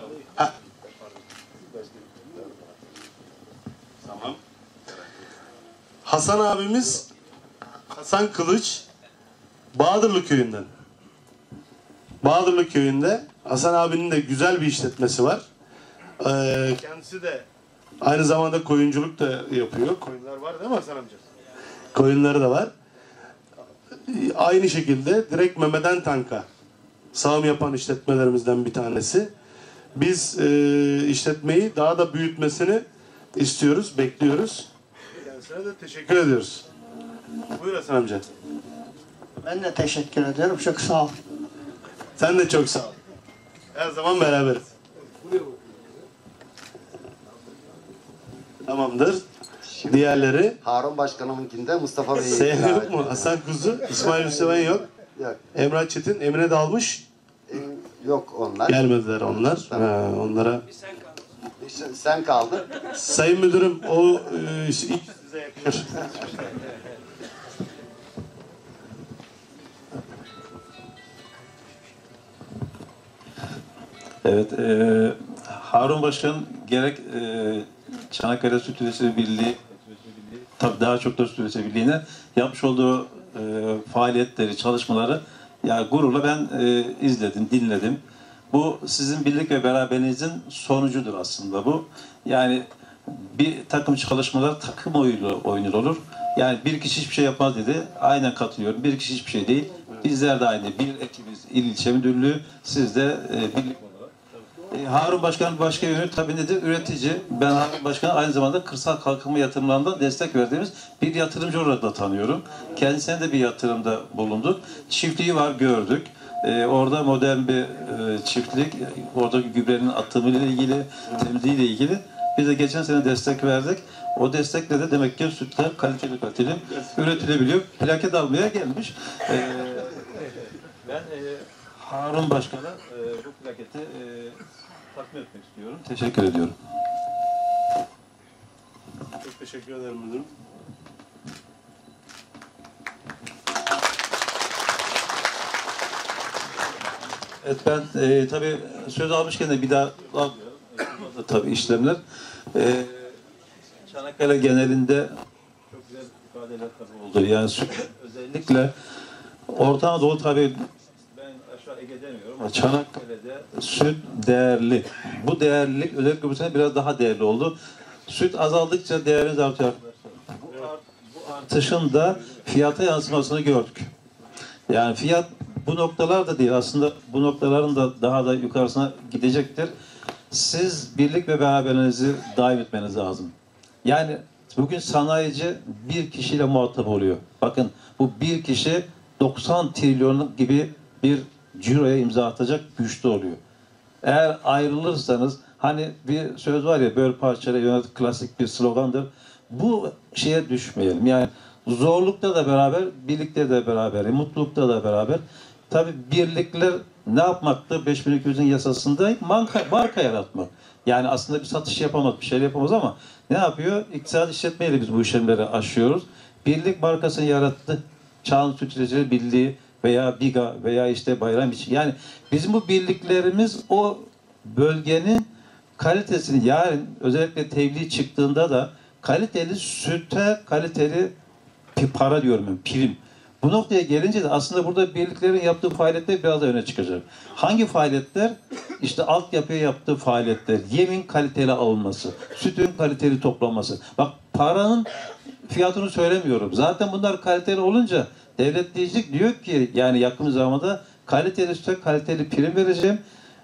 Tamam. Hasan abimiz, Hasan Kılıç, Bağdırlı köyünden. Bağdırlı köyünde Hasan abinin de güzel bir işletmesi var. Kendisi de aynı zamanda koyunculuk da yapıyor. Koyunlar var değil mi Hasan amca? Koyunları da var. Aynı şekilde direkt memeden tanka sağım yapan işletmelerimizden bir tanesi. Biz işletmeyi daha da büyütmesini istiyoruz, bekliyoruz. Kendisine de teşekkür ediyoruz. Buyur Hasan amca. Ben de teşekkür ediyorum. Çok sağ ol. Sen de çok sağ ol. Her zaman beraberiz. Tamamdır. Diğerleri? Harun Başkanımınkinde Mustafa Bey'i Seyhan yok mu? Hasan Kuzu, İsmail Hüseyin yok. Yok. Emrah Çetin, Emine Dalmış. Yok onlar. Gelmediler onlar. Tamam. Onlara. Sen kaldın. Sayın Müdürüm, o ilk size yakışır. Evet, Harun Başkan gerek Çanakkale Süt Üreticileri Birliği, tabii daha çok da Süt Üreticileri Birliği'ne yapmış olduğu faaliyetleri, çalışmaları yani gururla ben izledim, dinledim. Bu sizin birlik ve beraberliğinizin sonucudur aslında bu. Yani bir takım çalışmalar takım oyunu olur. Yani bir kişi hiçbir şey yapmaz dedi. Aynen katılıyorum. Bir kişi hiçbir şey değil. Bizler de aynı. Bir ekibiz. İl İlçe Müdürlüğü. Siz de birlik olarak. Harun Başkan başka yönü tabii nedir? Üretici. Ben Harun Başkan'a aynı zamanda kırsal kalkınma yatırımlarında destek verdiğimiz bir yatırımcı olarak da tanıyorum. Kendisine de bir yatırımda bulunduk. Çiftliği var, gördük. Orada modern bir çiftlik, oradaki gübrenin atımıyla ilgili, temizliğiyle ilgili. Biz de geçen sene destek verdik. O destekle de demek ki sütler kaliteli üretilebiliyor. Plaket almaya gelmiş. Ben Harun Başkan'a bu plaketi takdim etmek istiyorum. Teşekkür ediyorum. Çok teşekkür ederim müdürüm. Evet, ben tabii söz almışken de bir daha tabii işlemler. Çanakkale genelinde çok güzel ifadeler tabii oldu. Yani özellikle Orta Anadolu tabii ben aşağı Ege demiyorum ama Çanakkale'de süt değerli. Bu değerlilik özellikle bu sene biraz daha değerli oldu. Süt azaldıkça değeriniz artıyor arkadaşlar. Bu artışın da fiyata yansımasını gördük. Yani fiyat bu noktalarda değil, aslında bu noktaların da daha da yukarısına gidecektir. Siz birlik ve beraberliğinizi daim etmeniz lazım. Yani bugün sanayici bir kişiyle muhatap oluyor. Bakın bu bir kişi 90 trilyon gibi bir ciroya imza atacak güçte oluyor. Eğer ayrılırsanız, hani bir söz var ya, böl parçayla yönet, klasik bir slogandır. Bu şeye düşmeyelim. Yani zorlukta da beraber, birlikte de beraber, mutlulukta da beraber. Tabii birlikler ne yapmaktı? 5200'ün yasasında marka yaratmak. Yani aslında bir satış yapamaz, bir şey yapamaz ama ne yapıyor? İktisadi işletmeyle biz bu işlemleri aşıyoruz. Birlik markasını yarattı. Çağın Süt Üreticileri Birliği veya BİGA veya işte Bayram için. Yani bizim bu birliklerimiz o bölgenin kalitesini, yarın özellikle tebliğ çıktığında da kaliteli süte kaliteli para diyorum ben, prim. Bu noktaya gelince de aslında burada birliklerin yaptığı faaliyetler biraz da öne çıkacak. Hangi faaliyetler? İşte altyapıya yaptığı faaliyetler, yemin kaliteli alınması, sütün kaliteli toplanması. Bak, paranın fiyatını söylemiyorum. Zaten bunlar kaliteli olunca devlet diyor ki yani yakın zamanda kaliteli süte kaliteli prim vereceğim.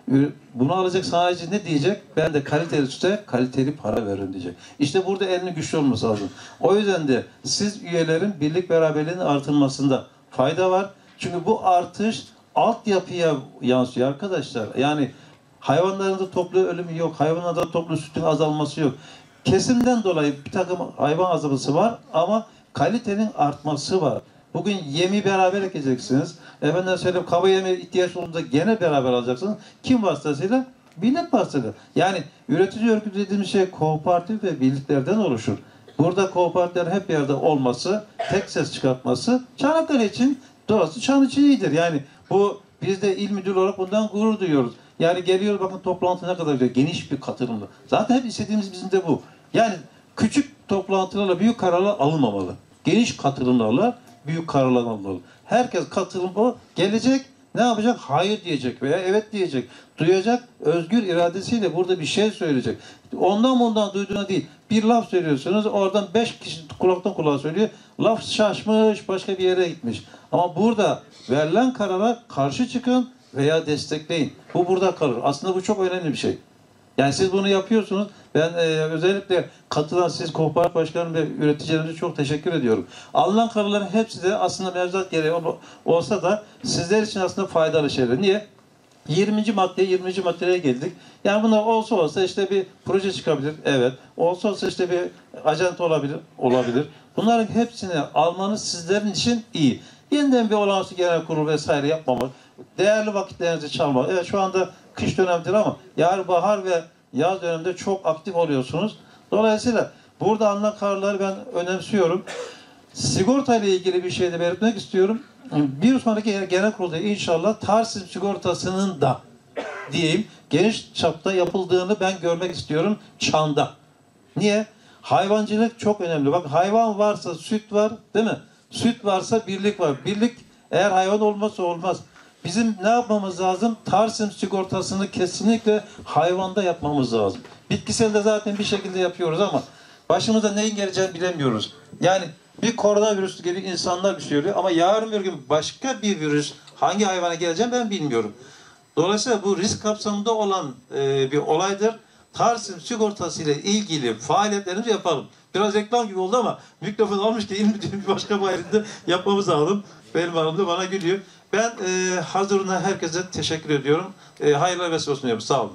Bunu alacak sanayici ne diyecek? Ben de kaliteli süte kaliteli para veririm diyecek. İşte burada elinin güçlü olması lazım. O yüzden de siz üyelerin birlik beraberliğinin artırılmasında fayda var. Çünkü bu artış altyapıya yansıyor arkadaşlar. Yani hayvanların da toplu ölümü yok. Hayvanlarda toplu sütün azalması yok. Kesimden dolayı bir takım hayvan azalması var ama kalitenin artması var. Bugün yemi beraber ekeceksiniz. Efendim söyleyeyim, kaba yeme ihtiyaç olduğunda gene beraber alacaksınız. Kim vasıtasıyla? Birlik vasıtasıyla. Yani üretici örgütü dediğimiz şey kooperatif ve birliklerden oluşur. Burada kooperatiflerin hep yerde olması, tek ses çıkartması Çanakkale için, doğrusu Çan için iyidir. Yani bu biz de il müdürü olarak bundan gurur duyuyoruz. Yani geliyor, bakın toplantı ne kadar güzel, geniş bir katılımlı. Zaten hep istediğimiz bizim de bu. Yani küçük toplantılarla büyük kararlar alınmamalı. Geniş katılımlarla büyük kararlar alınmalı. Herkes katılımı gelecek, ne yapacak? Hayır diyecek veya evet diyecek. Duyacak, özgür iradesiyle burada bir şey söyleyecek. Ondan duyduğuna değil. Bir laf söylüyorsunuz, oradan 5 kişi kulaktan kulağa söylüyor. Laf şaşmış, başka bir yere gitmiş. Ama burada verilen karara karşı çıkın veya destekleyin. Bu burada kalır. Aslında bu çok önemli bir şey. Yani siz bunu yapıyorsunuz. Ben özellikle katılan siz kooperatif başkanım ve üreticilerimize çok teşekkür ediyorum. Alınan kararların hepsi de aslında mevzuat gereği olsa da sizler için aslında faydalı şeyler. Niye? 20. maddeye geldik. Yani bunlar olsa işte bir proje çıkabilir. Evet. Olsa işte bir ajanta olabilir. Bunların hepsini almanız sizlerin için iyi. Yeniden bir olağanüstü genel kurul vesaire yapmamak. Değerli vakitlerinizi çalmak. Evet, şu anda kış dönemidir ama yarın bahar ve yaz döneminde çok aktif oluyorsunuz. Dolayısıyla burada alınan kararları ben önemsiyorum. Sigorta ile ilgili bir şey de belirtmek istiyorum. Bir sonraki genel kurulda inşallah Tarsim sigortasının da diyeyim geniş çapta yapıldığını ben görmek istiyorum Çan'da. Niye? Hayvancılık çok önemli. Bak, hayvan varsa süt var, değil mi? Süt varsa birlik var. Birlik eğer hayvan olmazsa olmaz. Bizim ne yapmamız lazım? Tarsim sigortasını kesinlikle hayvanda yapmamız lazım. Bitkiselde zaten bir şekilde yapıyoruz ama başımıza neyin geleceğini bilemiyoruz. Yani bir koronavirüs gibi insanlar söylüyor ama yarın bir gün başka bir virüs hangi hayvana geleceğini ben bilmiyorum. Dolayısıyla bu risk kapsamında olan bir olaydır. Tarsim sigortası ile ilgili faaliyetlerimizi yapalım. Biraz reklam gibi oldu ama mikrofon almış ki bir başka bir ayrıntı yapmamız lazım. Benim hanım bana gülüyor. Ben hazırına herkese teşekkür ediyorum. Hayırlı vesile olsun diyorum. Sağ olun.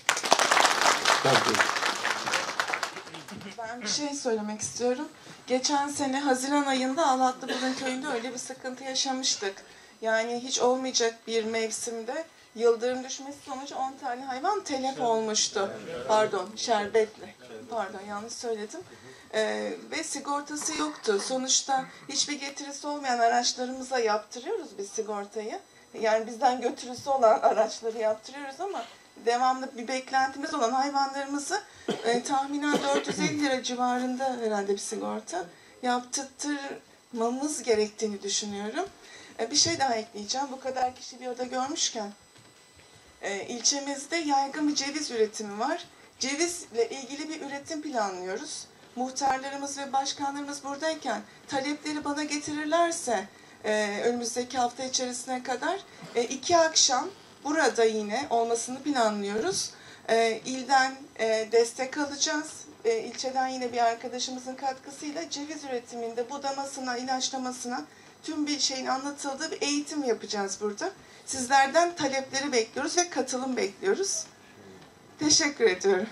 Ben bir şey söylemek istiyorum. Geçen sene Haziran ayında Alatlıburun köyünde öyle bir sıkıntı yaşamıştık. Yani hiç olmayacak bir mevsimde yıldırım düşmesi sonucu 10 tane hayvan telef olmuştu. Pardon, şerbetli. Pardon, yanlış söyledim. Ve sigortası yoktu. Sonuçta hiçbir getirisi olmayan araçlarımıza yaptırıyoruz biz sigortayı. Yani bizden götürüsü olan araçları yaptırıyoruz ama devamlı bir beklentimiz olan hayvanlarımızı tahminen 450 lira civarında herhalde bir sigorta yaptırmamız gerektiğini düşünüyorum. Bir şey daha ekleyeceğim. Bu kadar kişi bir arada görmüşken. İlçemizde yaygın bir ceviz üretimi var. Cevizle ilgili bir üretim planlıyoruz. Muhtarlarımız ve başkanlarımız buradayken talepleri bana getirirlerse önümüzdeki hafta içerisine kadar 2 akşam burada yine olmasını planlıyoruz. İlden destek alacağız. İlçeden yine bir arkadaşımızın katkısıyla ceviz üretiminde budamasına, ilaçlamasına tüm bir şeyin anlatıldığı bir eğitim yapacağız burada. Sizlerden talepleri bekliyoruz ve katılım bekliyoruz. Teşekkür ediyorum.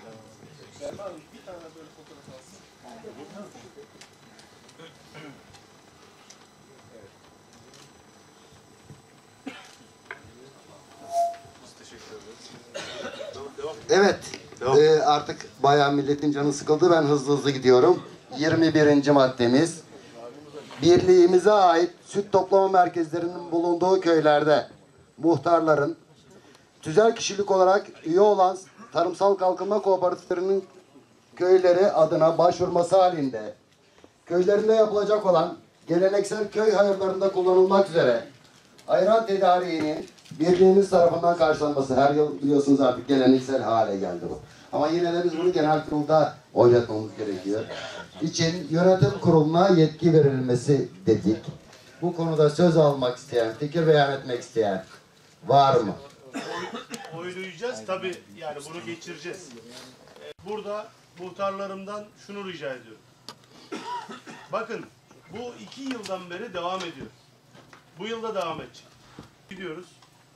Evet, artık bayağı milletin canı sıkıldı. Ben hızlı gidiyorum. 21. maddemiz. Birliğimize ait süt toplama merkezlerinin bulunduğu köylerde muhtarların tüzel kişilik olarak üye olan tarımsal kalkınma kooperatiflerinin köyleri adına başvurması halinde köylerinde yapılacak olan geleneksel köy hayırlarında kullanılmak üzere ayran tedariğinin birliğimiz tarafından karşılanması. Her yıl biliyorsunuz artık geleneksel hale geldi bu. Ama yine de biz bunu genel kurulda oylatmamız gerekiyor. İçin yönetim kuruluna yetki verilmesi dedik. Bu konuda söz almak isteyen, fikir beyan etmek isteyen var mı? Oylayacağız tabii, yani bunu geçireceğiz. Burada muhtarlarımdan şunu rica ediyorum. Bakın, bu 2 yıldan beri devam ediyor. Bu yılda devam edecek. Gidiyoruz.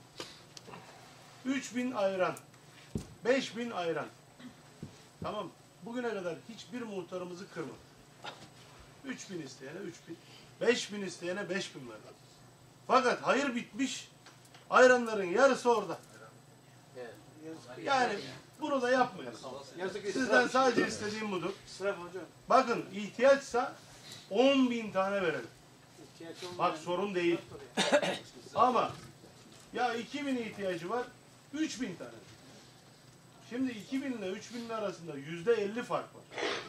3000 ayran, 5000 ayran. Tamam. Bugüne kadar hiçbir muhtarımızı kırmadı. 3000 isteyene 3000, 5000 isteyene 5000 verdi. Fakat hayır bitmiş, ayranların yarısı orada. Yani bunu da yapmayalım. Sizden sadece istediğim budur. Bakın, ihtiyaçsa 10.000 tane verelim. Bak, sorun değil. Ama ya 2000 ihtiyacı var, 3000 tane. Şimdi 2000 ile 3000 arasında %50 fark var.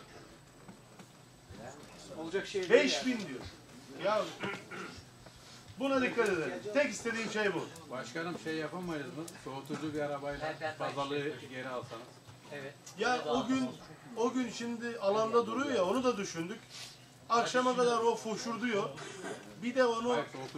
Olacak şey değil. 5000 diyor. Ya buna dikkat edelim. Tek istediğim şey bu. Başkanım, şey yapamayız mı? Soğutucu bir arabayla pazarlığı geri alsanız. Evet. Ya o gün şimdi alanda duruyor ya, onu da düşündük. Akşama kadar o foşurduyor. Bir de onu...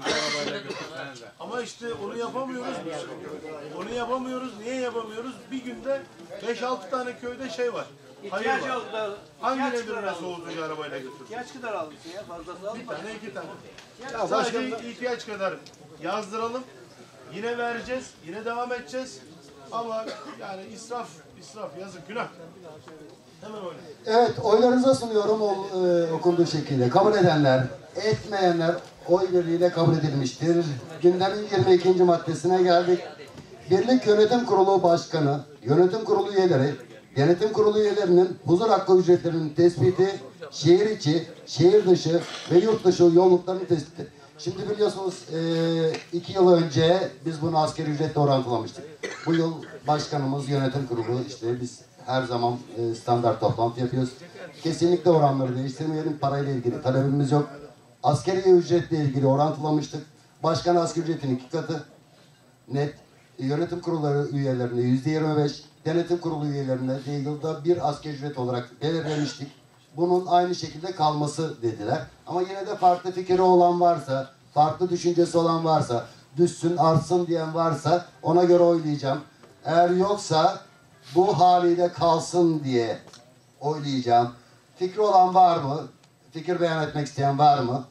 Ama işte onu yapamıyoruz. Onu yapamıyoruz. Niye yapamıyoruz? Bir günde 5-6 tane köyde şey var. Hayır var. Hangi birine soğutucu arabayla götürür? İhtiyaç kadar alırsın ya. Fazlası alma. Bir tane, 2 tane. Ya sadece ihtiyaç kadar yazdıralım. Yine vereceğiz. Yine devam edeceğiz. Ama yani israf, yazık, günah. Hemen öyle. Evet, oylarınıza sunuyorum okunduğu şekilde. Kabul edenler, etmeyenler oy birliğiyle kabul edilmiştir. Gündemin 22. maddesine geldik. Birlik Yönetim Kurulu Başkanı, Yönetim Kurulu üyeleri, Denetim Kurulu üyelerinin huzur hakkı ücretlerinin tespiti, şehir içi, şehir dışı ve yurt dışı yolluklarının tespiti. Şimdi biliyorsunuz 2 yıl önce biz bunu asgari ücretle orantılamıştık. Bu yıl başkanımız, yönetim kurulu, işte biz her zaman standart toplantı yapıyoruz. Kesinlikle oranları değiştirmeyelim. Parayla ilgili talebimiz yok. Asgari ücretle ilgili orantılamıştık. Başkan asgari ücretin 2 katı net. Yönetim kurulları üyelerine %25, denetim kurulu üyelerine de yılda bir asgari ücret olarak belirlemiştik. Bunun aynı şekilde kalması dediler. Ama yine de farklı fikri olan varsa, farklı düşüncesi olan varsa, düşsün artsın diyen varsa ona göre oylayacağım. Eğer yoksa bu haliyle kalsın diye oylayacağım. Fikri olan var mı? Fikir beyan etmek isteyen var mı?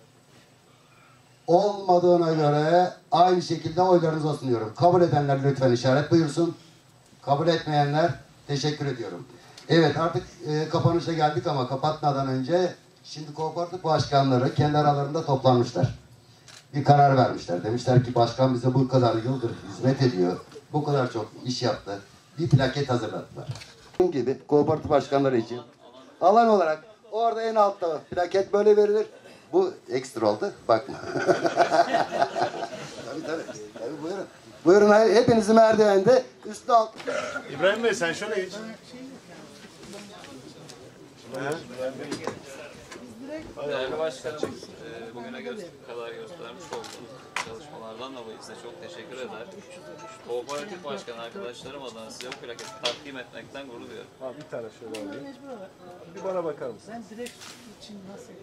Olmadığına göre aynı şekilde oylarınızı sunuyorum. Kabul edenler lütfen işaret buyursun. Kabul etmeyenler teşekkür ediyorum. Evet, artık kapanışa geldik ama kapatmadan önce şimdi kooperatif başkanları kendi aralarında toplanmışlar. bir karar vermişler. Demişler ki başkan bize bu kadar yıldır hizmet ediyor. Bu kadar çok iş yaptı. Bir plaket hazırlattılar. Bunun gibi kooperatif başkanları için alan olarak orada en altta plaket böyle verilir. Bu ekstra oldu. Bakma. Tabii. Buyurun. Buyurun hepinizi merdivende üstü alt. İbrahim Bey sen şöyle geç. Değerli başkanım, bugüne kadar göstermiş olduğunuz çalışmalardan dolayı size çok teşekkür eder. Kooperatif başkan arkadaşlarım adına size bu plaketi takdim etmekten gurur duyuyorum. Abi bir tane şöyle alayım. Bir bana bakar mısın? Ben direkt için nasıl?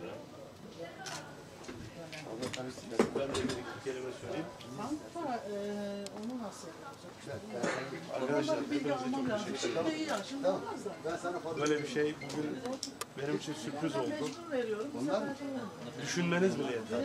Ben de bir iki kelime söyleyeyim. Kanka onu nasıl yapacak? Arkadaşlar Ondan bilgi almam lazım. Şimdi iyi ya, şimdi olmaz da. böyle bir şey bugün benim için sürpriz oldu. Mecbur veriyorum. Düşünmeniz bile yeter.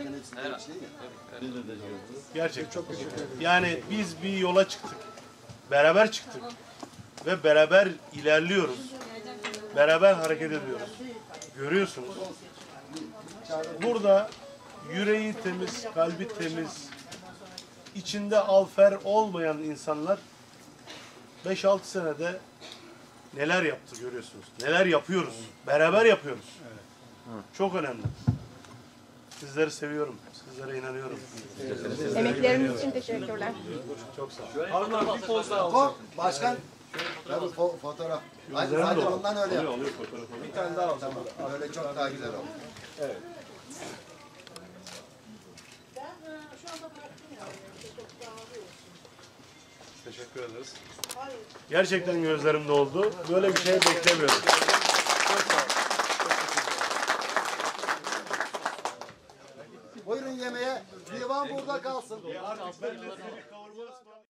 Gerçekten çok yani biz bir yola çıktık. Beraber çıktık. Ve beraber ilerliyoruz. Beraber hareket ediyoruz. Görüyorsunuz. Burada yüreği temiz, kalbi temiz, içinde alfer olmayan insanlar 5-6 senede neler yaptı görüyorsunuz. Neler yapıyoruz. Beraber yapıyoruz. Çok önemli. Sizleri seviyorum. Sizlere inanıyorum. Emekleriniz için teşekkürler. Çok sağ olun. Harun abi bir poz daha alacak. Başkan. Tabii fotoğraf. Hadi ondan öyle yap. Bir tane daha alacağım. Tamam. Böyle çok daha güzel olur. Evet. Teşekkür ederiz. Gerçekten gözlerim doldu. Böyle bir şey beklemiyordum. Buyurun yemeğe. Divan burada kalsın. Artık ben de seni kavurma